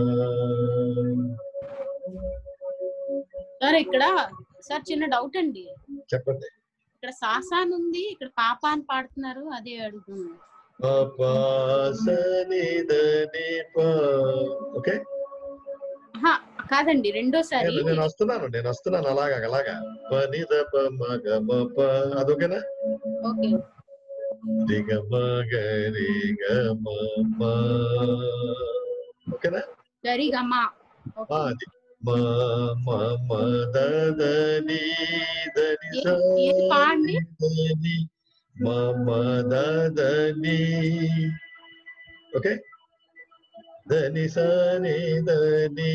సార్ ఇక్కడ సార్ చిన్న డౌట్ అండి. చెప్పండి. ఇక్కడ సాసా అని ఉంది, ఇక్కడ పాప అని పాడుతున్నారు, అదే అడుగుతున్నాను. ప ప సని దని ప. ఓకే కాదండి, రెండోసారి నేను వస్తున్నాను నేను వస్తున్నాను అలాగా అలాగా పని ద ప మ గ మ ప. అదొకేనా? ఓకే. రి గ మ గ రి గ మ ప. ఓకేనా? గరి గ మ. అది మ మ మ ద ద ని ద ని స పాండి ని మ మ ద ద ని. ఓకే, ద ని స ని ద ని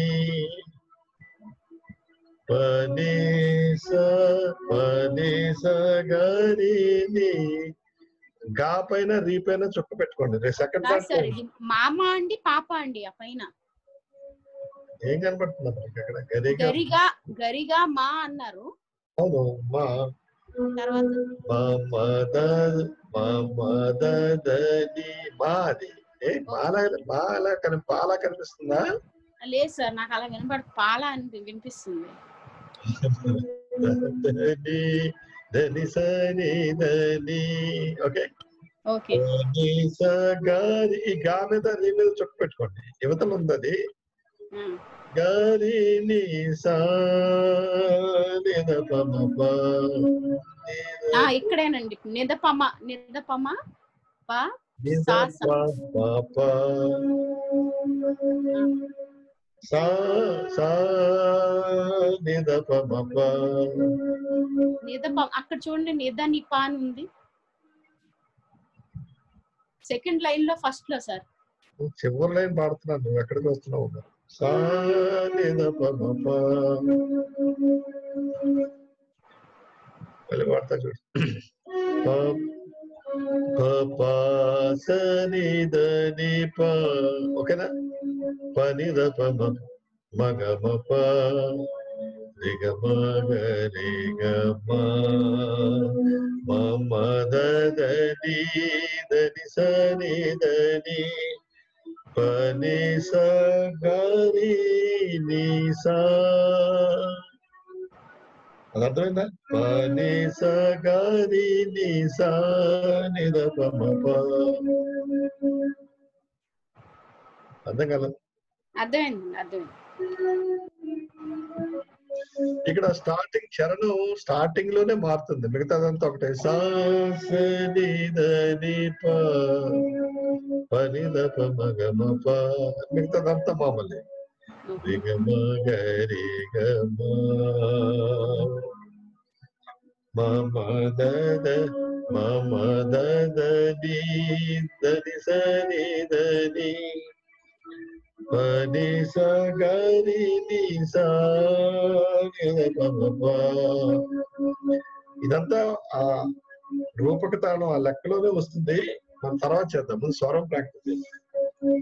ప ని స ప ని స గ రి ని. గా పైన రీ పైన చుక్క పెట్టుకోండి. సెకండ్ సార్ ఇది మామ అండి పాప అండి ఆ పైన ఏం కనబడుతున్నారు అక్కడ? గరిగా గరిగా గరిగా మా అన్నారు. అవును మా తర్వాత మా మద మా మద దని మాది. ఏ మాలా మాలా కని పాలా కనిపిస్తుందా? లేదు సార్, నాకు అలా వినపడు పాల అని వినిపిస్తుంది. దని దని సని దని. Okay okay. ని స గారి. ఈ గా మీద రీ మీద చుక్క పెట్టుకోండి. యువతలు ఉంది అది. గరి ని సా ని ద ప మ ప. ఆ ఇక్కడేనండి. నిదపమ నిదపమ ప సా సా ప సా సా ని ద ప మ ప. నిదప అక్కడ చూడండి, నిద నిప అని ఉంది సెకండ్ లైన్ లో, ఫస్ట్ లో సార్. చివరి లైన్ పాడుతున్నాను, నువ్వు ఎక్కడికి వస్తున్నావు? సా ని ద ప మ ప. మళ్ళీ పాడతా చూడు. ప ప స ని ద ని ప. ఓకేనా? ప ని ద ప మ మ గ మ ప రి గ మ గ రి గ మ. మ మ ద ద ని ద ని స ని ద ని ప ని స గ రి ని సా. అది అర్థమైందా? ప ని స గ రి ని సా ని ద ప మ ప. అర్థం కదా? అర్థమైంది అర్థమైంది. ఇక్కడ స్టార్టింగ్ చరణం స్టార్టింగ్ లోనే మారుతుంది, మిగతాదంతా ఒకటే. సా సని దని ప పని ద ప మగ మ ప, మిగతాదంతా మామూలే. రిగ మగ రిగ మమ దద మమ దదని దని సని దని పని సగరి ని సా. ఇదంతా ఆ రూపక తాళం ఆ లెక్కలోనే వస్తుంది. మనం తర్వాత చేద్దాం, ముందు స్వరం ప్రాక్టీస్ చేద్దాం.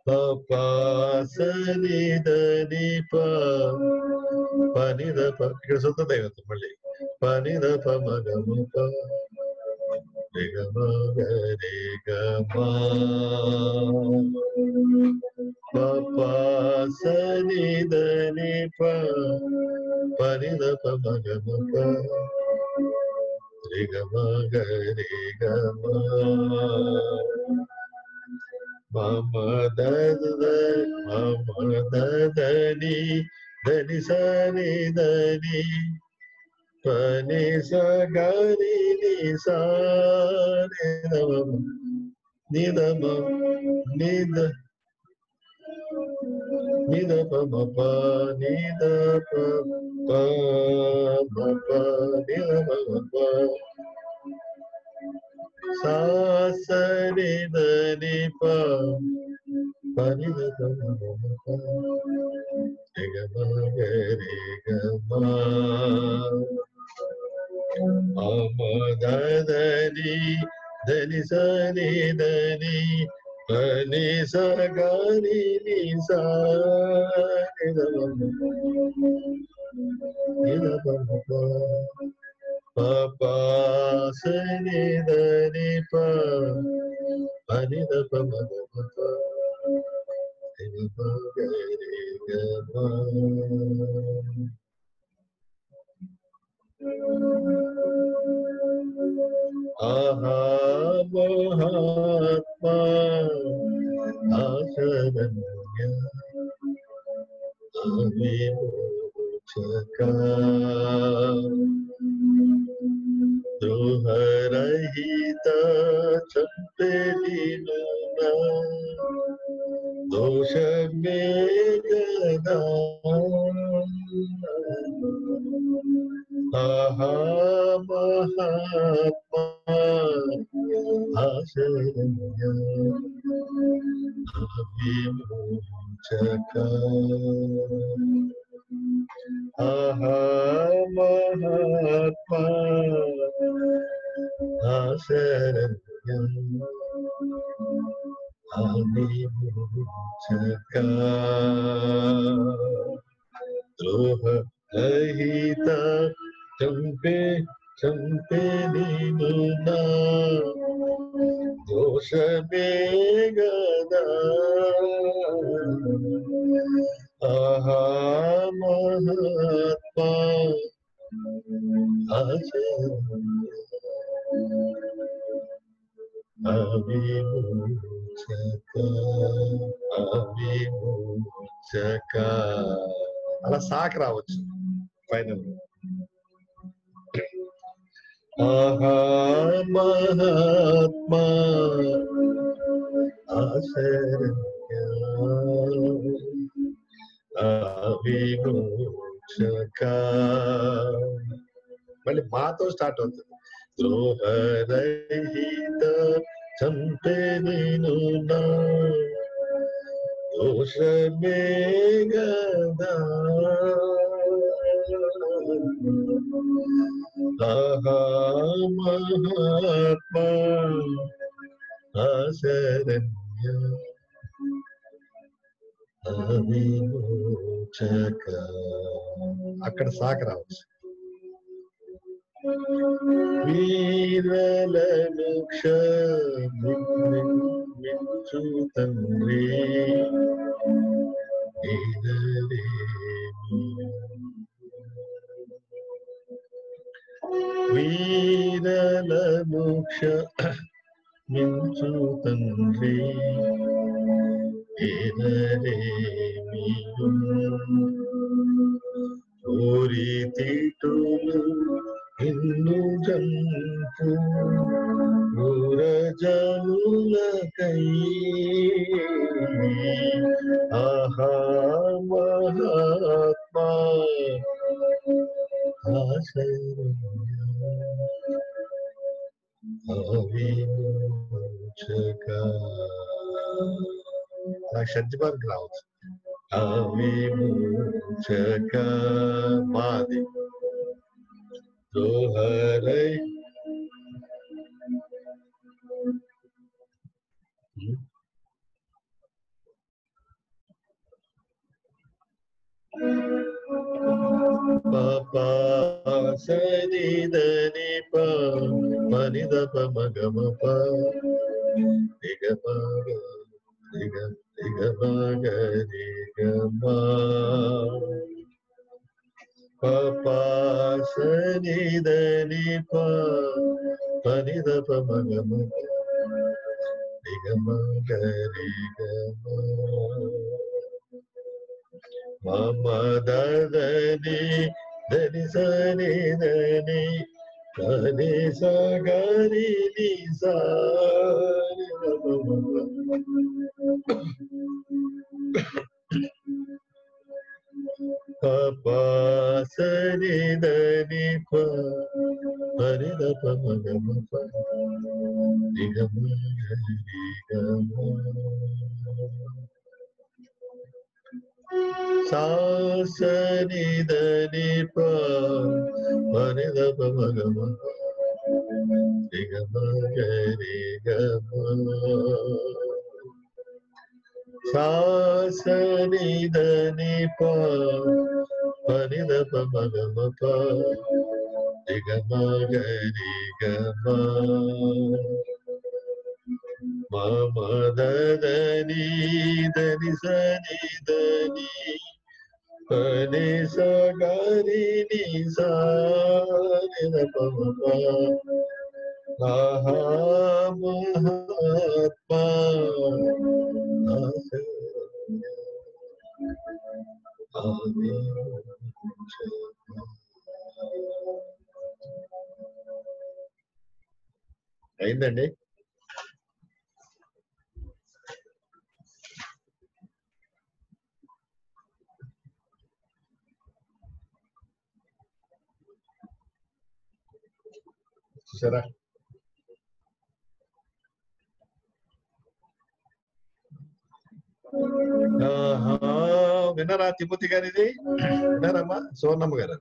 సని దని ప పని ద ప, ఇక్కడ శుద్ధ దైవతం మళ్ళీ. పని ద ప మగ మ ప రి గ మ గ రి గ మ ప ప సని దని ప పని ద ప మగ మ ప రి గ మ గ రి గ మ మమ దద మమ దదని దని సని దని పని సగరి ని సా నిద నిద నిద ప మ ప నిద ప ప మ ప నిద మ ప సా సని దని ప పని ద ప మ ప రి గ మ గ రి గ మ మమ దదని దని సని దని పని సగరి ని సా నిద నిద ప మ ప ప ప సని దని ప పని ద ప మగ మ ప రి గ మ గ రి గ మ. ఆహా మహాత్మా ఆశరణ్య విమోచక ద్రోహరహిత చంపెదిను దోషమే గదా. ఆహా మహాత్మా ఆశరణ్య విమోచక. ఆహా మహాత్మా ఆశరణ్య విమోచక. ద్రోహ రహిత చంపే చంపే నిను నా దోషమే గదా. ఆహా మహాత్మా ఆశరణ్య అవిమోచక అవిమోచక. అలా సాకి రావచ్చు ఫైనల్. ఆహా మహాత్మా ఆశరణ్య అవిమోచక. మళ్ళీ మాతో స్టార్ట్ అవుతుంది. ద్రోహరహిత చంపెదిను నా దోషమే గదా. ఆహా మహాత్మా ఆశరణ్య అవిమోచక. అక్కడ సాకి రావచ్చు. వీరలను క్షమించు తండ్రి వీరలను క్షమించు తండ్రి ఉరి తీటులు ఇన్ను జంపు రజములకై ఆహా మహాత్మా నాకు షడ్జమానికి రావచ్చు. అవిమోచక మాది దోహరై పాపా సనిదని ప మనిదప మగమప దిగమగ దిగ దిగమగ దిగమా పాపా సనిదని ప మనిదప మగమప దిగమగ దిగమా మమదని దని సని దని దని సగరి ని సారి పపా సని దని ప పరిదప మగమప దిగమ సాసని దని ప పరిదప మగమ దిగమ గరి గమ సాసని దని ప పరిదప మగమ ప దిగమ గరి గమ మమ దని దని సని దని పని సగరి ని సారి పమ ఆహా మహాత్మా అయిందండి. చూసారా? విన్నారా తిమ్మతి గారు? ఇది విన్నారమ్మా సోర్ణమ్మ గారు?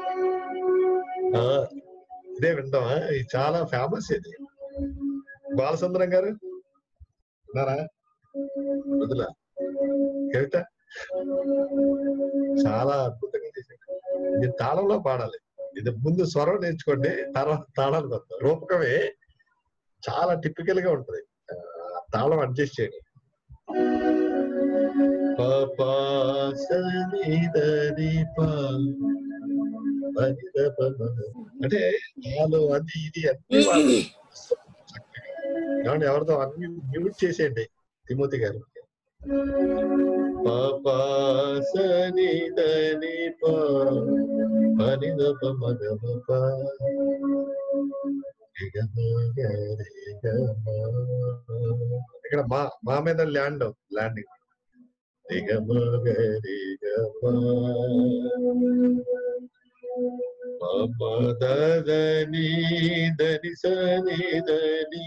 ఇదే వింటామా? ఇది చాలా ఫేమస్. ఇది బాలసుందరం గారు విన్నారా? వదిల కవిత చాలా అద్భుతంగా చేశారు. ఇది తాళంలో పాడాలి. ఇది ముందు స్వరం నేర్చుకోండి, తర్వాత తాళాలు కొత్త రూపకమే చాలా టిపికల్ గా ఉంటది. తాళం అడ్జస్ట్ చేయండి. పాపా సని అంటే వాళ్ళు అది ఇది అన్ని వాళ్ళు ఏమంటే ఎవరితో అన్ని మ్యూట్ చేసేయండి తిమోతి గారు. పాపా సని దని పనిదప మగమప ఇక్కడ మా మా మీద ల్యాండ్ ల్యాండింగ్ దిగమగరి దని దని సని దని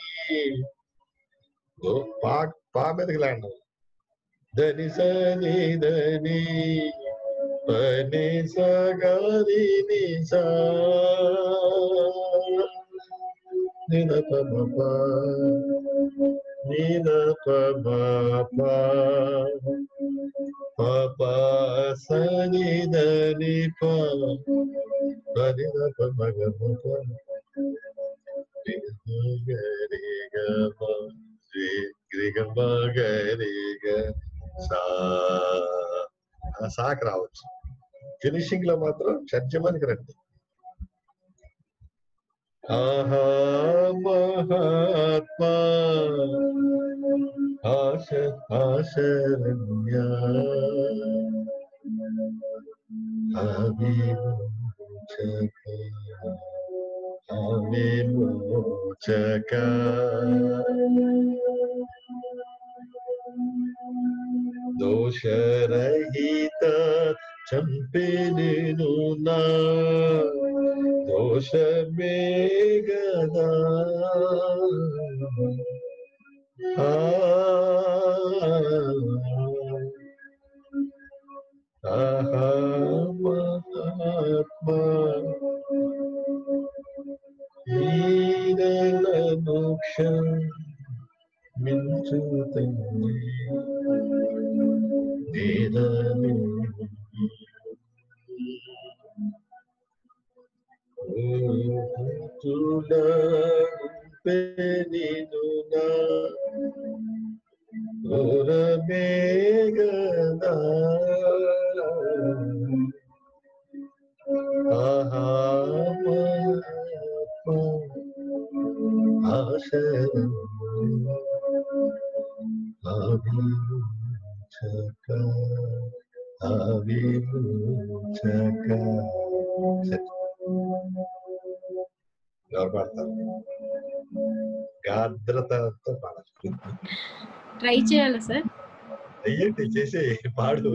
పా పా మీదకి ల్యాండ్ దని సని దని పని సగరి ని సా నిదప మప నిదప మప పప సని దని ప పరిదప మగమప గరి గమ శ్రీ గిరి గమ గరి గ సా సాకు రావచ్చు. ఫినిషింగ్ లో మాత్రం షడ్జమానికి రండి. ఆహా మహాత్మా ఆశ ఆశరణ్య అవిమోచక అవిమోచక దోషరహిత చంపే నేను నా దోషమే గదా ఆహా మహాత్మా వీరలను క్షమించు తండ్రి నేరమే పెనిను నా ఘోరమే గదా ఆహా మహాత్మా ఆశరం అవిమోచక అవిమోచక ఎవరు పాడతారు? గాద్రతతో పాడాలి. ట్రై చేయాలి సార్. అయ్యండి చేసే పాడు.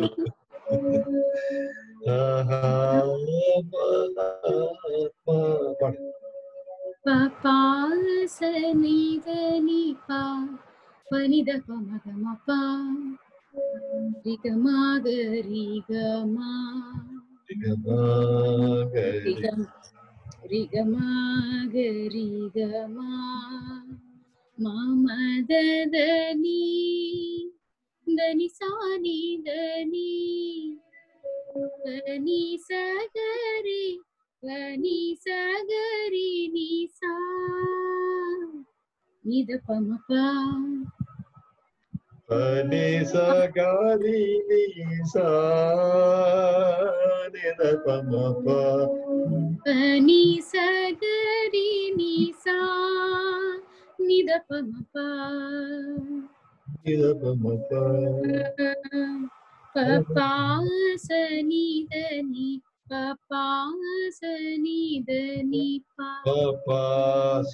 పాసనిదని పా పనిద పమగమపా రిగమాగరిగమా రిగమాగరిగమా మామదని దని సాని దని దని సగరి దని సగరి నిసా నిద పమపా పని సగరి నిసా నిద పమపా పని సగరి నిసా నిద పమపా నిద పమపా పపాసని దని పపాసని దని పా పపాస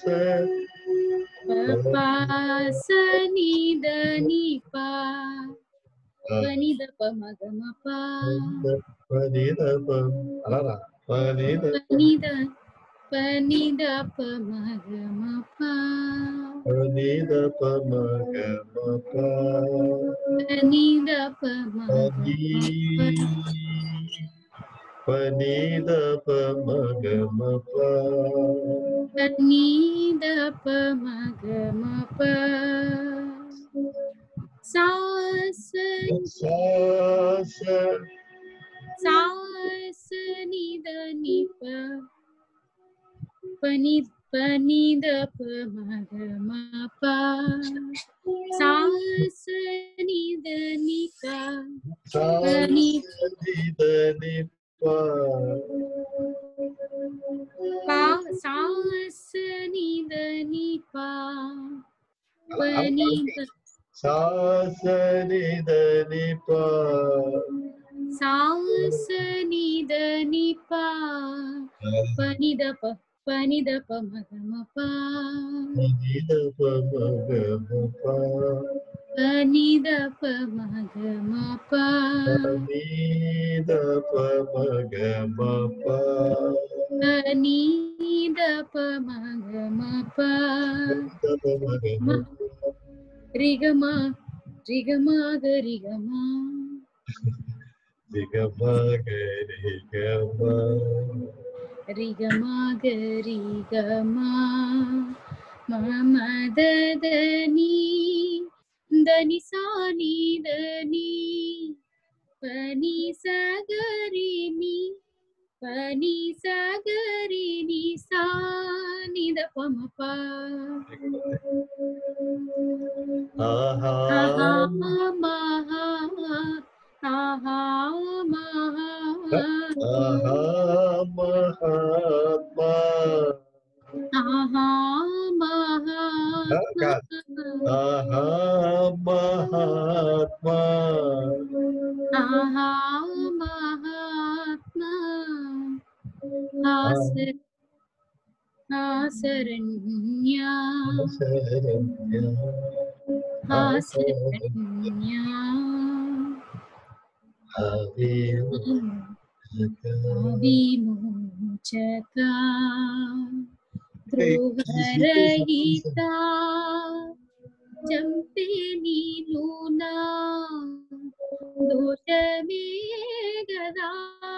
పపాసని దని పా పనిద పమగమపా పనిద పం అలారా పనిద పనిద పనిద పమగమపా పనిద పమగమపా పనిద పమగమపా పనిద పమగమపా పనిద పమగమపా సాస సాస సాస నిద నిప పని పనిద పమగమపా సాస నిద నిప పని నిద నిపా పా సాస నిద నిపా పనిద సాస నిద నిపా సాస నిద నిపా పనిద ప పనిద పమగమపా పనిద పమగమపా పనిద పమగమపా పనిద పమగమపా పనిద పమగమపా రిగమా రిగమా గరిగమా రిగమా గరిగమా రిగమా గరిగమా మమదని దని సాని దని పని సగరిని పని సగరిని సా నిద పమపా ఆహా ఆహా మహా ఆహా మహా ఆహా మహాత్మా ఆహా మహాత్మా ఆహా మహాత్మా ఆహా మహాత్మా ఆశ- ఆశరణ్యా ఆశరణ్యా విమోచక ద్రోహరహిత చంపే నీనునా దోషమే గదా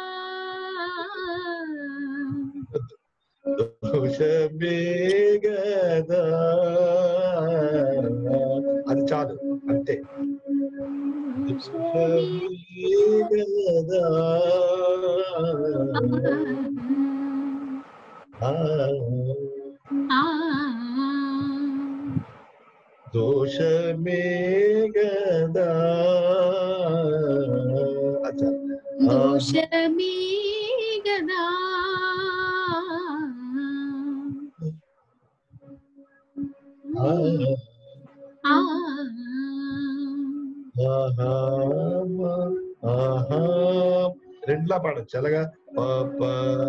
దోషమే గదా అది చాలు అంతే. దోషమే గదా దోషమే గదా అచ్చా దోషమే గదా రెండులా పాడచ్చు అలాగా పాప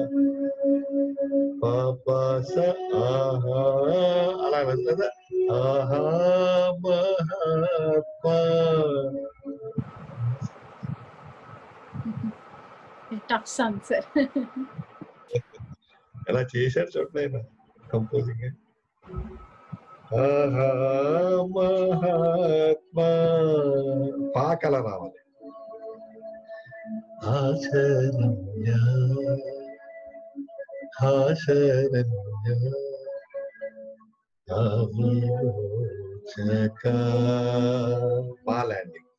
పాప స ఆహా అలా వెళ్ళదా ఆహా మహాత్మా టఫ్ సాంగ్ సార్. ఎలా చేశారు చూడండి ఆయన కంపోజింగ్. ఆహా మహాత్మా పాకల రావాలి. ఆశరణ్య ఆశరణ్య విమోచక మా ల్యాండింగ్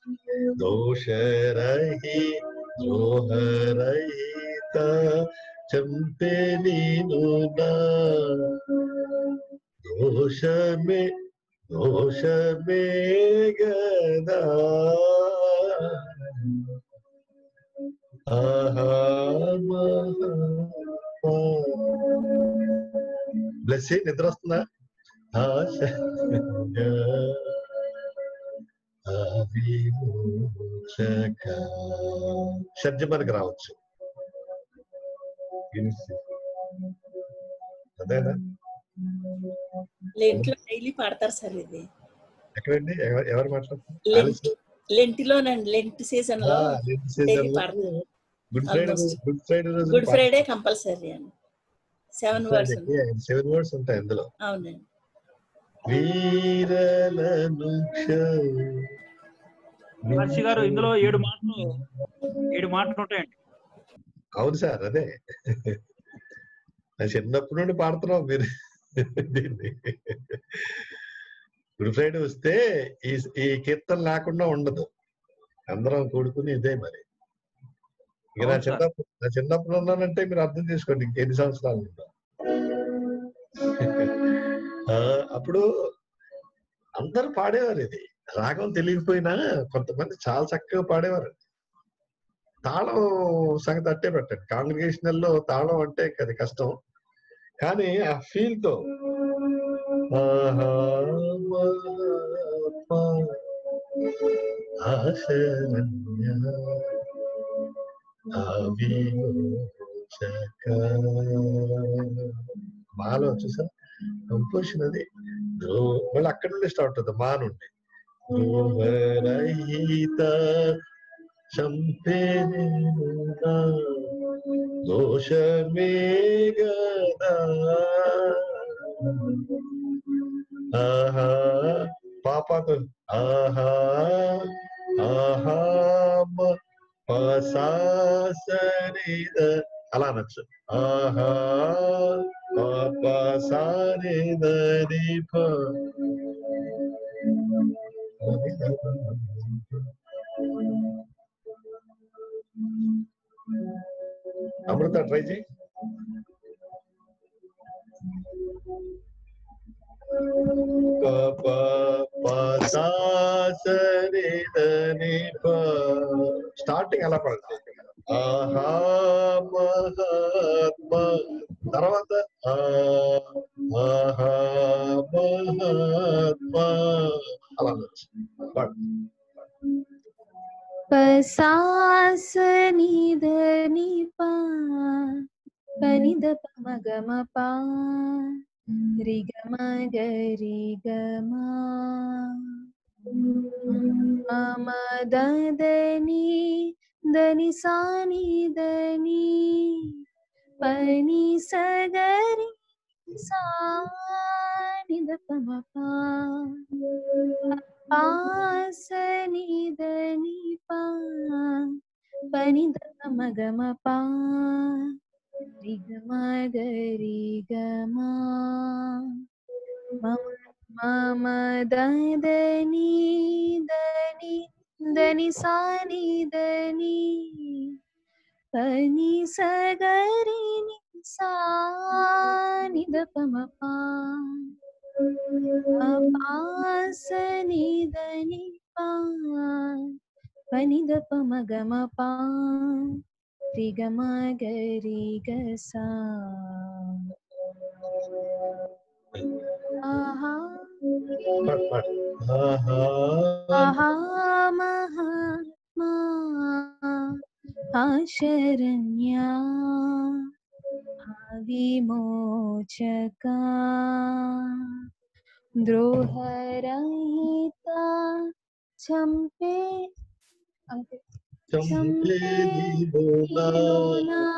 దోషరహి ద్రోహరహిత చంపే నీను నా దోషమే దోషమే గదా బ్లెస్ నిద్ర వస్తుందా? షడ్జమనికి రావచ్చు. అదేనా లెంట్లో డైలీ పాడతారు సార్ ఇది. ఎక్కడండి ఎవరు మాట్లాడుతున్నారు? లెంటిలోనండి లెంట్ సీజన్ లో డైలీ పాడతారు. గుడ్ ఫ్రైడే గుడ్ ఫ్రైడే రోజు గుడ్ ఫ్రైడే కంపల్సరీ అండి. సెవెన్ వర్డ్స్ సెవెన్ వర్డ్స్ ఉంటాయి అందులో. అవునండి. వీరలను హర్షి గారు ఇందులో ఏడు మాటలు ఏడు మాటలు ఉంటాయండి. అవును సార్ అదే చిన్నప్పటి నుండి పాడుతున్నాం మీరు దీన్ని. గుడ్ ఫ్రైడే వస్తే ఈ ఈ కీర్తన లేకుండా ఉండదు. అందరం కూడుకుని ఇదే మరి. ఇక నా చిన్నప్పుడు నా చిన్నప్పుడు ఉన్నానంటే మీరు అర్థం చేసుకోండి ఇంకెన్ని సంవత్సరాలు ఉందో. అప్పుడు అందరూ పాడేవారు. ఇది రాగం తెలియకపోయినా కొంతమంది చాలా చక్కగా పాడేవారు. తాళం సంగతి అట్టే పెట్టండి. కాంగ్రిగేషనల్ లో తాళం అంటే అది కష్టం, కానీ ఆ ఫీల్ తో మాలో చూసా కంపోజిషన్ అది మళ్ళీ అక్కడి నుండి స్టార్ట్ అవుతుంది. మా నుండి ద్రోహరహిత చంపే దోషమే గదా ఆహా పాపతో ఆహా ఆహా పసాసరిద అలా అనొచ్చు. ఆహా పాప సారిదని అమృత ట్రై చేయి. స్టార్టింగ్ అలా పడుతుంది. ఆహా మహాత్మా తర్వాత ఆహా మహాత్మా అలా పసాసనిదని పా pani da pa ma ga ma pa ri ga ma ga ri ga ma ma ma da da ni da ni sa ni da ni pani sa ga ri sa ni da pa ma pa pa sa ni da ni pa pani da pa ma ga ma pa ri ga ma ga ri ga ma ma ma ma da da ni da ni da ni sa ni da ni pani sa ga ri ni sa ni da pa ma pa pa pa sa ni da ni pa pani da pa ma ga ma pa ri ga ma ga ri ga sa aha aha mahatma आशरण्या विमोचका द्रोहरहिता चंपे चंपे दीना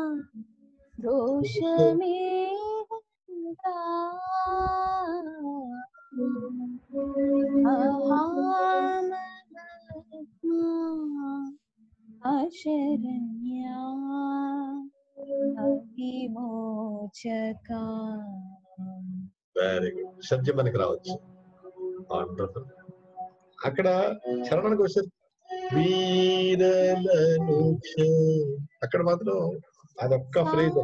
रोषमे आशरण्या विमोचका వెరీ గుడ్. సత్యం మనకి రావచ్చు. అక్కడ చరణానికి వస్తే వీరలను అక్కడ మాత్రం అదొక్క ఫ్రేజ్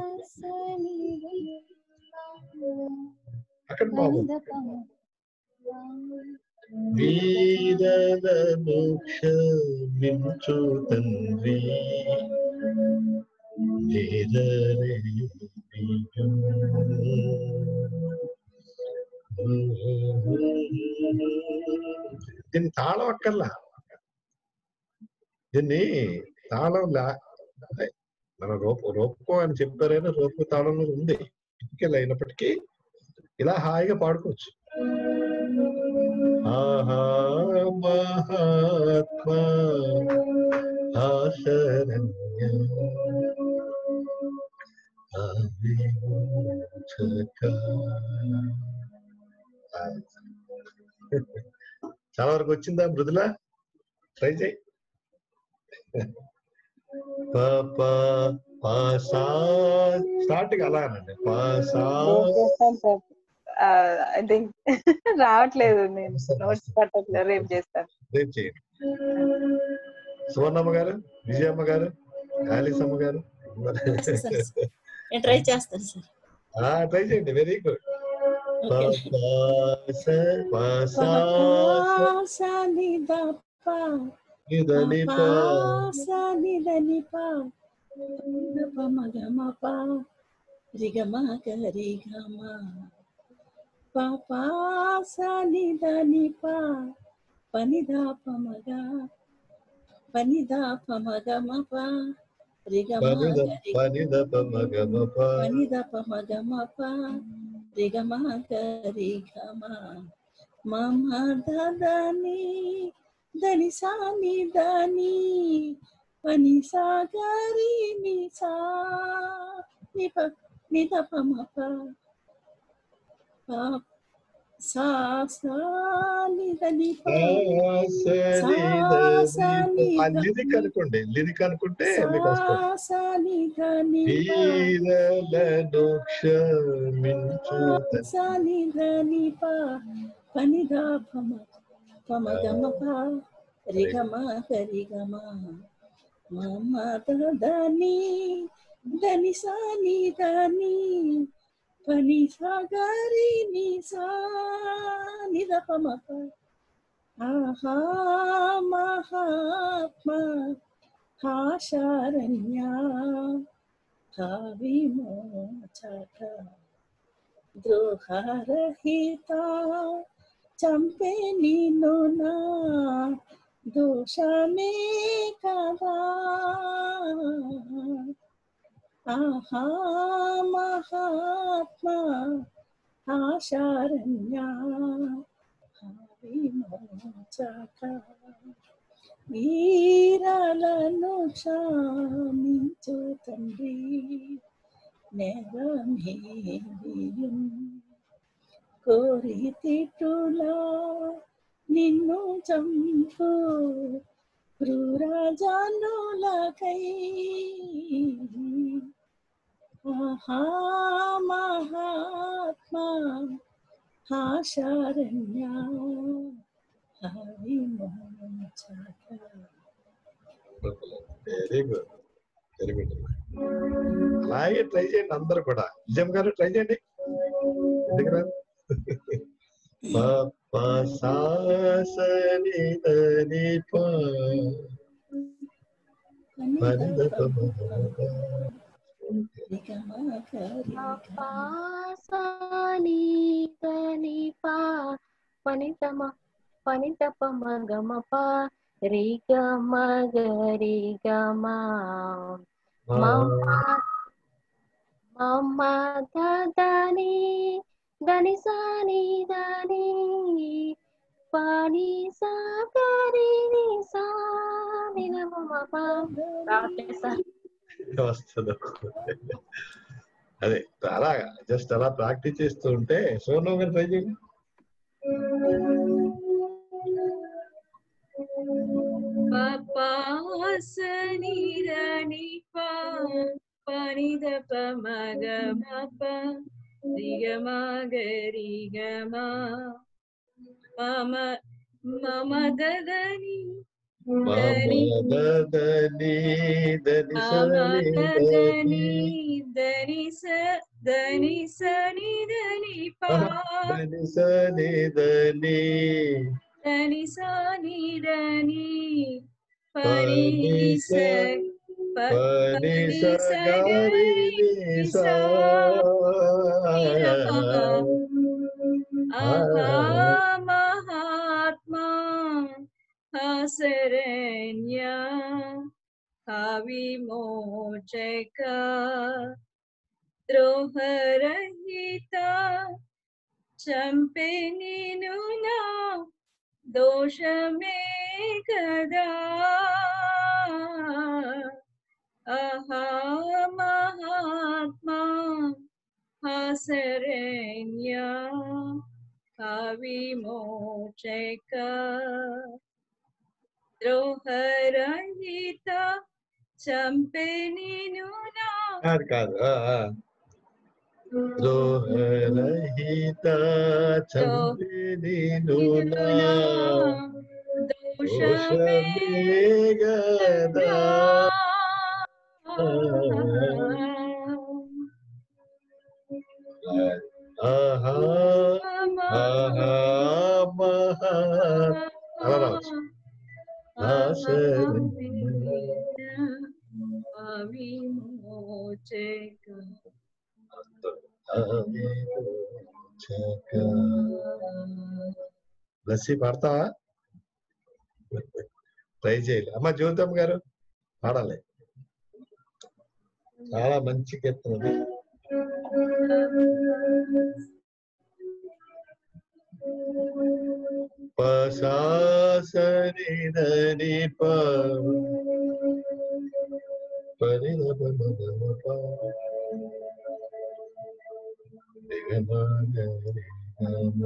అక్కడ బాగుంది. వీరలను క్షమించు తండ్రి దీన్ని తాళం అక్కర్లా, దీన్ని తాళం అదే మన రూప రూపకం అని చెప్పారైనా రూప తాళంలో ఉంది ఇటుకెళ్ళి అయినప్పటికీ ఇలా హాయిగా పాడుకోవచ్చు. ఆహా మహాత్మా ఆశరణ్య చాలా వరకు వచ్చిందా మృదుల? ట్రై చేయి. స్టార్ట్ అలా అనండి. ఐ థింక్ రావట్లేదు, నేను నోట్స్ పట్టట్లేదు, రేపు చేస్తాను. రేపు చేయండి. సువర్ణమ్మ గారు, విజయమ్మ గారు, ఆలిసమ్మ గారు ట్రై చేస్తాను సార్. ట్రై చేయండి. Very good. పాపా సాని దని పా పనిదా పమగా పనిదా పమగమపా రిగమ పనిద పమగమప పనిద పమగమప రిగమ గరిగమ మమ దదని దని సాని దని పని సాగరి ని సా నిప నిద పమప సా సా నిదని ప లిరిక్ అనుకోండి. లిరిక్ అనుకుంటే మీకు వస్తుంది. వీరలను క్షమించు సాని ప పనిదా పమ పమగమ ప రిగమ గరిగమ మమ దని దని సాని దని పని సాగరి ని సా నిద పమప ఆహా మహాత్మా ఆశరణ్య విమోచక ద్రోహరహిత చంపే నిన్ను నా దోషమే కదా ఆహా మహాత్మా ఆశారణ్య విమోచక వీరలను క్షమించు తండ్రి నెరమేరియుం కోరి తిట్టులా నిన్ను చంపు క్రూరజనులకై ఆహా మహాత్మా ఆశారణ్య విమోచక. Very good very good. అలాగే ట్రై చేయండి అందరూ కూడా. నిజం గారు ట్రై చేయండి. ఎందుకు రాదు? ప సా స ని ద ని ప ప ని ద ప మ గ మ ప పాసాని దని పా పనితమ పనితప మగమప రి గమ గరి గమ మమ దని దని సాని దని పాని సా గరి ని సా ని గమ ప రావట్లేదు సార్. వస్తుంది. అదే అలా జస్ట్ అలా ప్రాక్టీస్ చేస్తూ ఉంటే సోను గారు ట్రై చేయండి. పపాసని దని పా పనిద ప మగ మప రిగమ గరిగమ మమ మమ దదని దని దని దని దని దని స దని సని దని పా దని సని దని దని సని దని పని స పని స గరి ని సా ఆహా మహాత్మా శరణ్య విమోచక ద్రోహరహిత చంపే నిను నా దోషమే కదా. ఆహా మహాత్మా శరణ్య విమోచక ద్రోహరహిత చంపే నిను నా కాదు కాదు ద్రోహరహిత చంపే నిను నా దోషమే గదా. ఆహా ఆహా మహా అలా రావచ్చు. లస్సీ పాడతావా? ట్రై చేయాలి. అమ్మ జ్యోతమ్మ గారు పాడాలి. చాలా మంచి కీర్తన. పసాసని దని ప పని ద ప మ గ మ ప రి గ మ గ రి గ మ.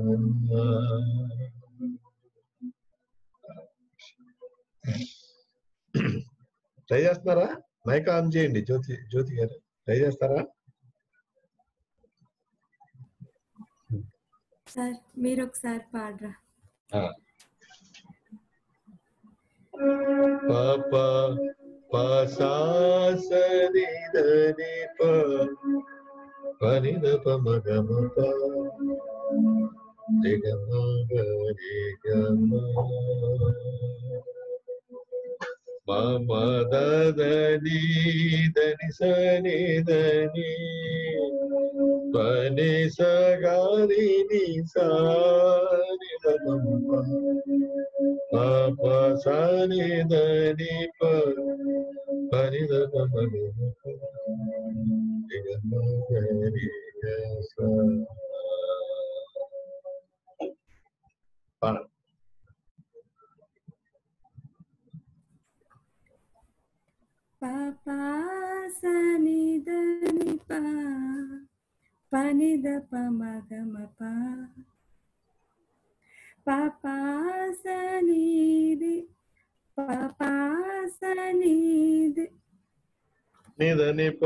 ట్రై చేస్తున్నారా? మైక్ ఆన్ చేయండి. జ్యోతి జ్యోతి గారు ట్రై చేస్తారా? సార్ మీరు ఒకసారి పాడరా. పాప పసాసని దని ప పని ద ప మ గ మ ప రి గ మ గ రి గ మ. మమ దని దని సని దని పని స గరి ని సా ని ద ప మ ప ప సని దని ప పని ద ప మ గ మ ప గరి గ స. పాడు. పాపా సని దని పా పని ద ప మగ మ పా పాపా సని ది పాపా సని ది నిద నిప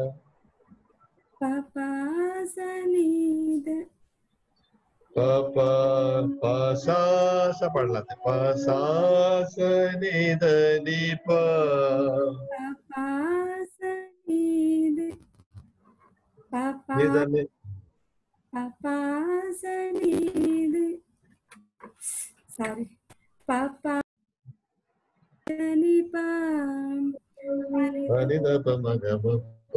పాపా సని ద పప పసాస పడలాతే పసాస నిద నిప పాపా సని ది పాపా నిద ని పాపా సని ది సారీ పాపా సని పా పని ద ప మగ మ ప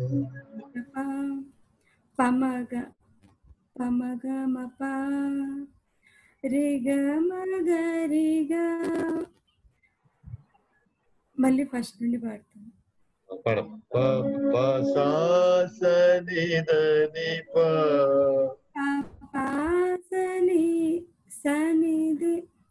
పమగ పమగ మ ప రి గ మ గ రి గ. మళ్ళీ ఫస్ట్ నుండి పాడుతాను. పడ ప పసాస నిద నిప పాపా సని సని ది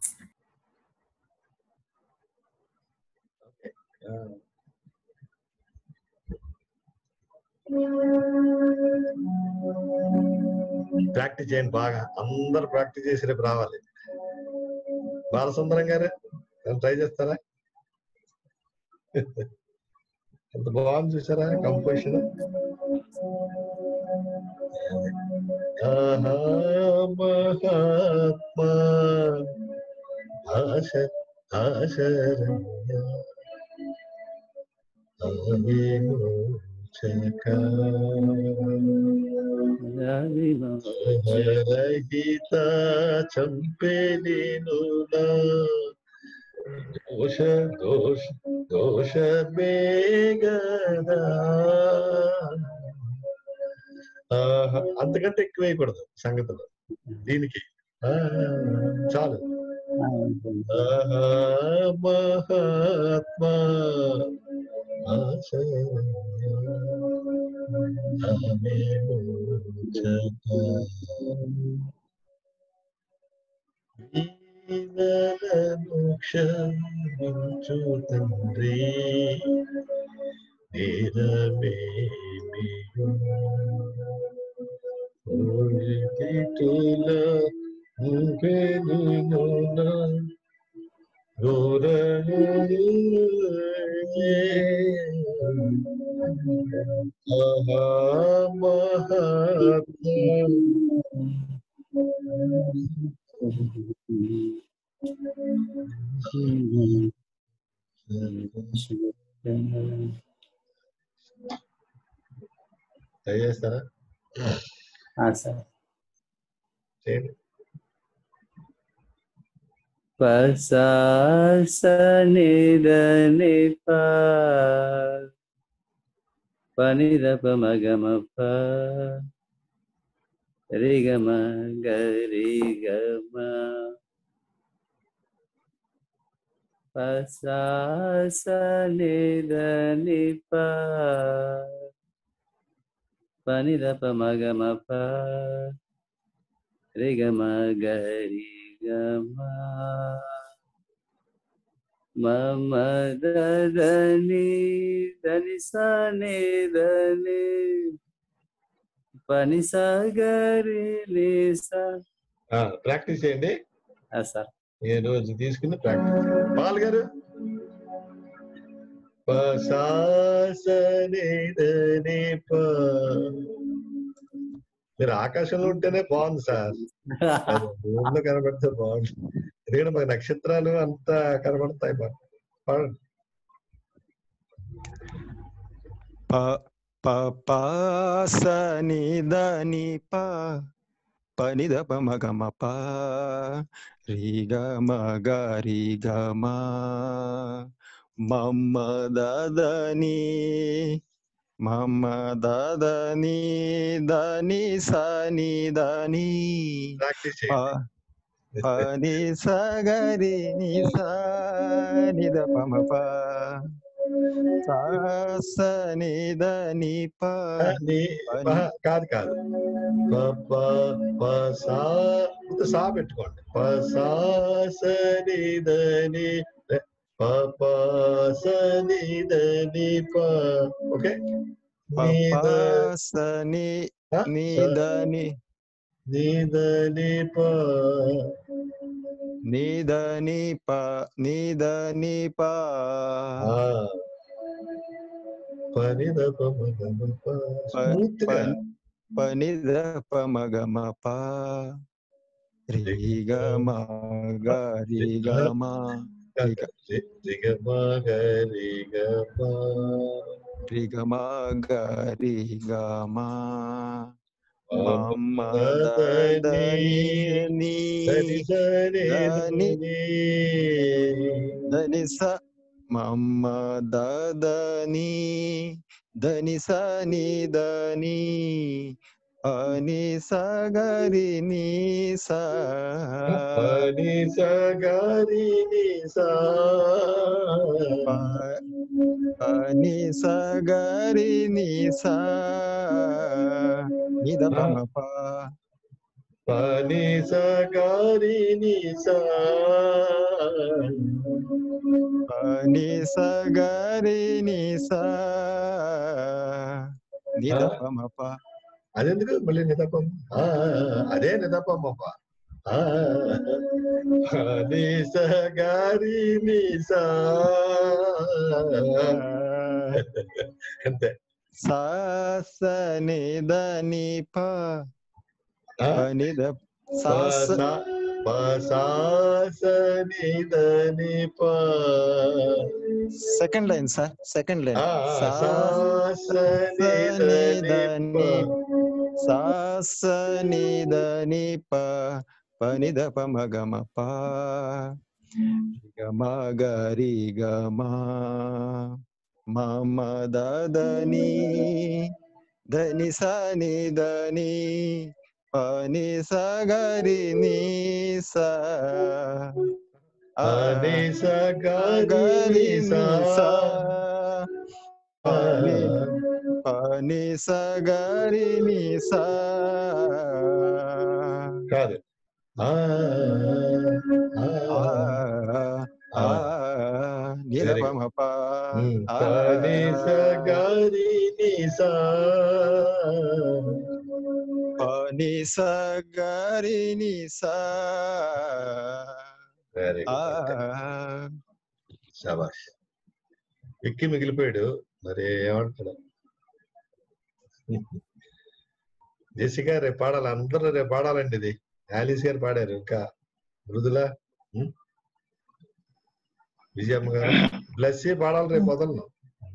ప్రాక్టీస్ చేయండి బాగా. అందరు ప్రాక్టీస్ చేసి రేపు రావాలి. బాలసుందరం గారు ట్రై చేస్తారా? ఎంత బాగుంది చూసారా కంపోజిషన్. మహాత్మా ఆశ ఆశరణ రహిత చంపేను దోష దోష దోష బేగదా. అంతకంటే ఎక్కువ వేయకూడదు సంగతులు దీనికి. చాలు. మహాత్మా క్షమించు తండ్రి నేరమేమియుల గోర ట్రై చేస్తారా? సార్ చేయండి. పసా సని ద ని ప పని ద ప మగ మ ప రి గ మ గ రి గ మ పసా సని ద ని ప పని ద ప మగ మ ప రి గ మ గ రి గ మ మమ ద ద ని ద ని స ని ద ని పని స గ రి ని స. ప్రాక్టీస్ చేయండి సార్. ఈ రోజు తీసుకుని ప్రాక్టీస్. పాల్ గారు మీరు ఆకాశంలో ఉంటేనే బాగుంది సార్. ఊర్లో కనబడితే బాగుంది. ఎందుకంటే మాకు నక్షత్రాలు అంతా కనబడతాయి. పాడండి. ప ప స ని ద ని ప పని ద ప మ గ మ ప రి గ మ గ రి గ మ మమ ద ద ని మమ ద ద ని ద ని స ని ద ని ప ప ని స గ రి ని స ని ద ప మ ప సా స ని ద ని ప ని ప ప కాదు కాదు ప ప ప సా ముందు సా పెట్టుకోండి. ప సా స ని ద ని ప ప స ని ద ని ప. ఓకే ప ని ప ద స ని ఆ, ని స ద ని ని ద ని ప ని ద ని ప ని ద ని ప ఆ, ప ని ద ప మ గ మ ప. ప స్మూత్ ప గా ప ని ద ప మ గ మ ప రి గ మ గ రి గ మ రి గ రి గ మ గ రి గ మ రి గ మ గ రి గ మ మ మ ద ద ని ని దని సని ద ని దని ద ని స మ మ ద ద ని ద ని స ని ద ని ప ని స గ రి ని స పని సగరి ని సా ప ప ని స గ రి ని స ని ద ప మ ప పని సగరి ని సా ప ని స గ రి ని స ని ద ప మ ప అదెందుకు మళ్ళీ నిదపం? ఆ, అదే నిదపం అప్ప. పని సగరి ని సా అంతే. సా స ని ద ని ప ఆ, ప ని ద సా ప స సా ప సా స ని ద ని ప. Second line sir second line ఆ, సా సా స స ని ద ని ద ని ప. ని సా స ని ద ని ప ప ని ద ప మ గ మ ప రి గ మ గ రి గ మ మ మ ద ద ని ద ని స ని ద ని ప ని స గ రి ని స ఆ పని గ సగరి రి ని ని స సా ప ని ప ని స గ రి ని స కాదు. ఆ, ఆ, ఆ ఆ. ఆ ని ద వెరీ ప గుడ్. మ ప ఆ పని సగరి ని సా ప ని స గ రి ని స వెరీ ఆ గుడ్. అంతే. శబాష్. ఎక్కి మిగిలిపోయాడు. మరి ఏమంటాడు? జెసికా రేపు పాడాలి. అందరూ రేపు పాడాలండి. ఇది ఆలిస్ గారు పాడారు. ఇంకా మృదుల, ఉం? విజయమ్మ గారు, బ్లెస్సీ పాడాలి రేపు వదలను.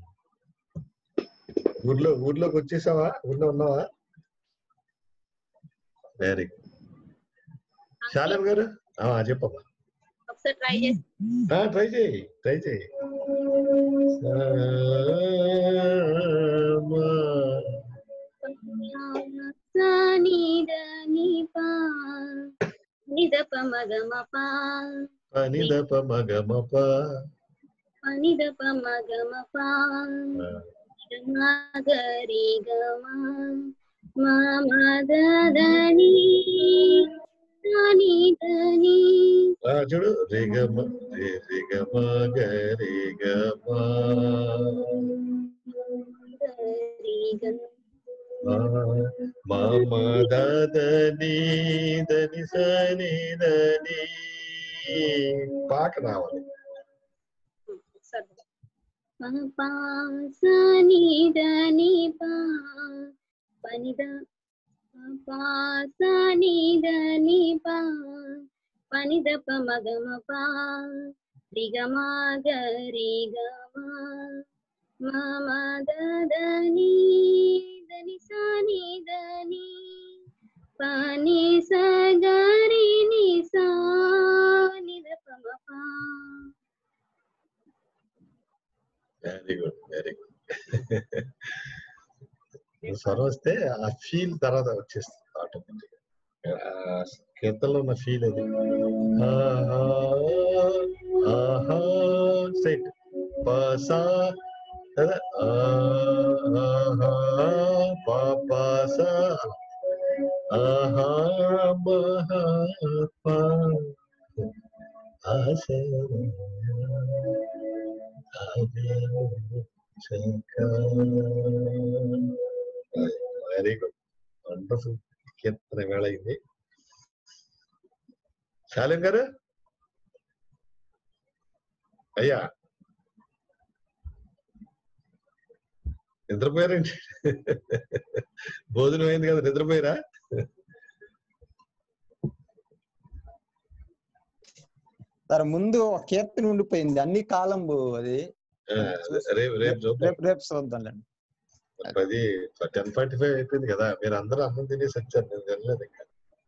ఊర్లో ఊర్లోకి వచ్చేసావా? ఊర్లో ఉన్నావా? Very good. శాలేం గారు ఆ, చెప్పమ్మా. ఒకసారి ట్రై చేసి ఆ, ట్రై చేయి ట్రై చేయి. సని ద ని ప ని ద ప మ గ మ ప పని ద ప మ గ మ ప పని ద ప మ గ మ ప రి గ మ గ రి గ మ మ మ ద ద ని స ని ద ని ఆ, చూడు రి గ మ రి రి గ మ గ రి గ మ రి గ మ మ మ ద ద ని ద ని స ని ద ని. పాట రావాలి. ప ప స ని ద ని ప పని ద ప స ని ద ని ప పని ద ప మ గ మ ప రి గ మ గ రి గ మ మ మ ద ద ని ద ని స ని ద ని ప ని స గ రి ని స ని ద ప మ ప. Very good very good. స్వరం వస్తే ఆ ఫీల్ తర్వాత వచ్చేస్తుంది ఆటోమేటిక్. కీర్తనలో ఉన్న ఫీల్ అది. ఆహా ఆహా సెట్ పసా కదా పాప ఆహా మహాత్మా వెరీ గుడ్ వండర్ఫుల్ కీర్తన వేళ అయింది. శాలిం గారు అయ్యా నిద్రపోయారండి? భోజనం అయింది కదా, నిద్రపోయారా? సార్ ముందు ఒక కీర్తన ఉండిపోయింది, అన్ని కాలం అది రేపు రేపు రేపు రేపు చూద్దాంలేండి. అది టెన్ ఫార్టీ ఫైవ్ అయిపోయింది కదా, మీరు అందరూ అన్నం తినేసి వచ్చారు, నేను తినలేదు ఇంకా.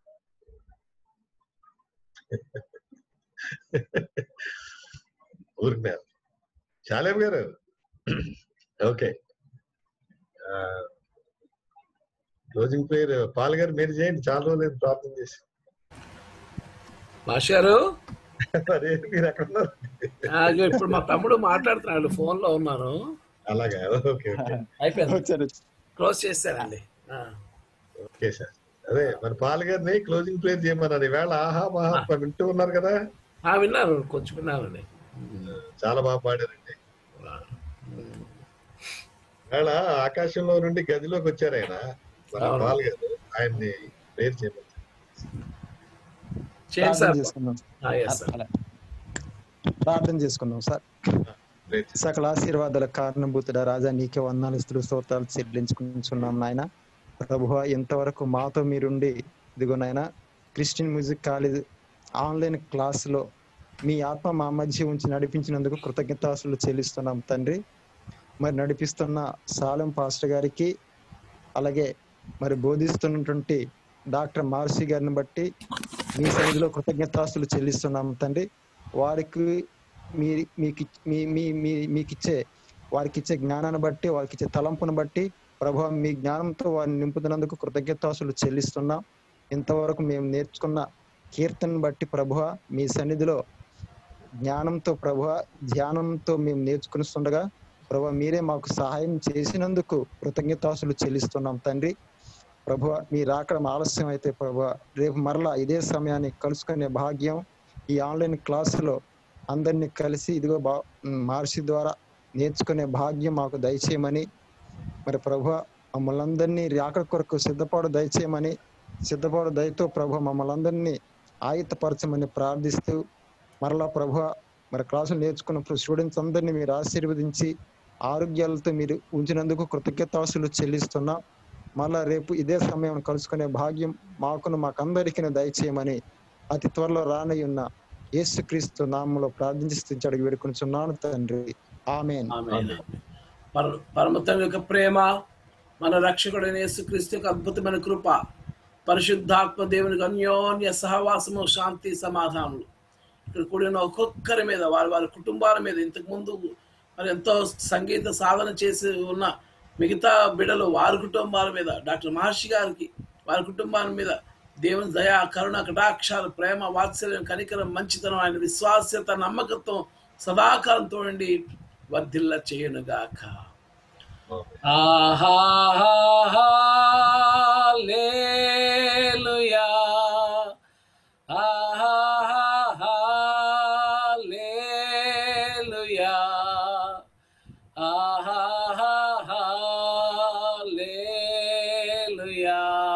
ఊరికే శాలేం గారు ఓకే. క్లోజింగ్ ప్రేయర్ పాల్ గారు మీరు చేయండి, చాలా రోజులు ప్రార్థన చేసి. మాస్టారు మీరు ఎక్కడ ఉన్నారు? ఇప్పుడు మా తమ్ముడు మాట్లాడుతున్నాడు, ఫోన్ లో ఉన్నారు. అలాగా ఓకే ఓకే అయిపోయింది, క్లోజ్ చేస్తారండి. Okay sir. అదే మరి పాల్ గారిని క్లోజింగ్ ప్రేయర్ చేయమన్నారు ఈవేళ. ఆహా మహాత్మ వింటూ ఉన్నారు కదా? విన్నారు, కొంచెం విన్నారండి. చాలా బాగా పాడారండి. ఇవాళ ఆకాశంలో నుండి గదిలోకి వచ్చారు ఆయన, మన పాల్ గారు. ఆయన్ని ప్రేయర్ చేయమని ప్రార్థన చేసుకున్నాం సార్. సకల ఆశీర్వాదాల కారణభూతుడ రాజా, నీకే వందనాలు స్తుతులు స్తోత్రాలు చెల్లించుకుంటున్నాం నాయన. ప్రభువా, ఇంతవరకు మాతో మీరుండి ఇదిగో నాయన క్రిస్టియన్ మ్యూజిక్ కాలేజ్ ఆన్లైన్ క్లాసులో మీ ఆత్మ మా మధ్య ఉంచి నడిపించినందుకు కృతజ్ఞతాస్తులు చెల్లిస్తున్నాం తండ్రి. మరి నడిపిస్తున్న సాలెం పాస్టర్ గారికి, అలాగే మరి బోధిస్తున్నటువంటి డాక్టర్ మార్సి గారిని బట్టి మీ సన్నిధిలో కృతజ్ఞతాస్తులు చెల్లిస్తున్నాం తండ్రి. వారికి మీ మీకు మీ మీ మీకు ఇచ్చే వారికి ఇచ్చే జ్ఞానాన్ని బట్టి, వారికి ఇచ్చే తలంపును బట్టి ప్రభువా, మీ జ్ఞానంతో వారిని నింపుతున్నందుకు కృతజ్ఞతాస్తులు చెల్లిస్తున్నాం. ఇంతవరకు మేము నేర్చుకున్న కీర్తనను బట్టి ప్రభువా, మీ సన్నిధిలో జ్ఞానంతో ప్రభువా, ధ్యానంతో మేము నేర్చుకునిస్తుండగా ప్రభువా, మీరే మాకు సహాయం చేసినందుకు కృతజ్ఞతాస్తులు చెల్లిస్తున్నాం తండ్రి. ప్రభువా, మీ రాకడం ఆలస్యం అయితే ప్రభువా, రేపు మరలా ఇదే సమయాన్ని కలుసుకునే భాగ్యం ఈ ఆన్లైన్ క్లాసులో అందరినీ కలిసి ఇదిగో బా మార్చి ద్వారా నేర్చుకునే భాగ్యం మాకు దయచేయమని, మరి ప్రభువా మమ్మల్ని అందరినీ రాకడ కొరకు సిద్ధపాటు దయచేయమని, సిద్ధపాటు దయతో ప్రభువా మమ్మల్ని అందరినీ ఆయుత్తపరచమని ప్రార్థిస్తూ, మరలా ప్రభువా మరి క్లాసులు నేర్చుకున్న స్టూడెంట్స్ అందరినీ మీరు ఆశీర్వదించి ఆరోగ్యాలతో మీరు ఉంచినందుకు కృతజ్ఞతాస్తులు చెల్లిస్తున్నాం. మళ్ళా రేపు ఇదే సమయం కలుసుకునే భాగ్యం మాకును మాకందరికీ దయచేయమని అతి త్వరలో రానై ఉన్న యేసుక్రీస్తు నామములో ప్రార్థించి అడిగి వేడుకొనుచున్నాను తండ్రి. ఆమేన్. పరమ తండ్రి యొక్క ప్రేమ, మన రక్షకుడైన యేసుక్రీస్తు యొక్క అద్భుతమైన కృప, పరిశుద్ధాత్మ దేవునికి అన్యోన్య సహవాసము, శాంతి సమాధానములు ఇక్కడ కూడిన ఒక్కొక్కరి మీద, వారి వారి కుటుంబాల మీద, ఇంతకు ముందు మరి ఎంతో సంగీత సాధన చేసి ఉన్న మిగతా బిడ్డలు వారి కుటుంబాల మీద, డాక్టర్ మహర్షి గారికి వారి కుటుంబాల మీద దేవుని దయా, కరుణ, కటాక్షాలు, ప్రేమ, వాత్సల్యం, కనికరం, మంచితనం, ఆయన విశ్వాస్యత, నమ్మకత్వం సదాకాలంతో ఉండి వర్ధిల్ల చేయునుగాక. హల్లెలూయా, హల్లెలూయా, హల్లెలూయా,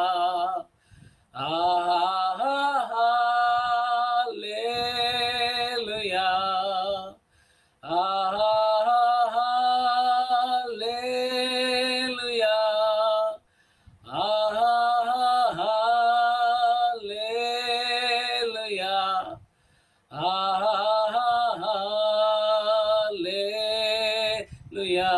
హల్లెలూయా, హల్లెలూయా, హల్లెలూయా, హల్లెలూయా,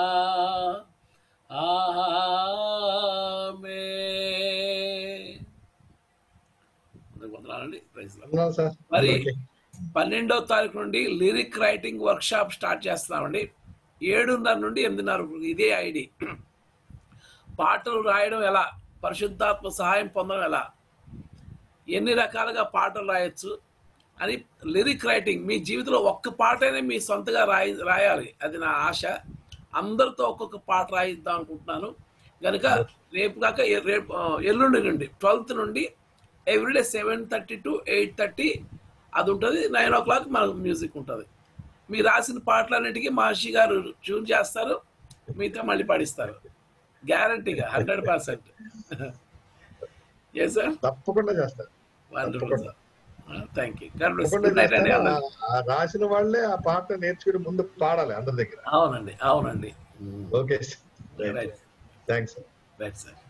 ఆమేన్. వందనాలండి. మరి పన్నెండో తారీఖు నుండి lyric writing workshop start చేస్తున్నామండి. ఏడున్నర నుండి ఎనిమిదిన్నర ఇదే ఐడి. పాటలు రాయడం ఎలా, పరిశుద్ధాత్మ సహాయం పొందడం ఎలా, ఎన్ని రకాలుగా పాటలు రాయొచ్చు అని లిరిక్ రైటింగ్. మీ జీవితంలో ఒక్క పాటనే మీ సొంతగా రాయి రాయాలి అది నా ఆశ. అందరితో ఒక్కొక్క పాట రాయిద్దాం అనుకుంటున్నాను కనుక రేపు కాక ఎ- రేపు ఆ, ఎల్లుండి నుండి ట్వెల్త్ నుండి everyday seven thirty to eight thirty అది ఉంటుంది. నైన్ ఓ క్లాక్ మనకు మ్యూజిక్ ఉంటుంది. మీరు రాసిన పాటలన్నిటికీ మహర్షి గారు ట్యూన్ చేస్తారు, మిగతా మళ్ళీ పాడిస్తారు గ్యారంటీగా హండ్రెడ్ పర్సెంట్. ఏ సార్ తప్పకుండా చేస్తారు. Wonderful sir, thank you. తప్పకుండా గుడ్ నైట్ అండి చేస్తారు. అందరికీ. ఆ- ఆ రాసిన వాళ్ళే ఆ పాట నేర్చుకుని ముందు పాడాలి అందరి దగ్గర. అవునండి అవునండి okay right thanks. Right sir.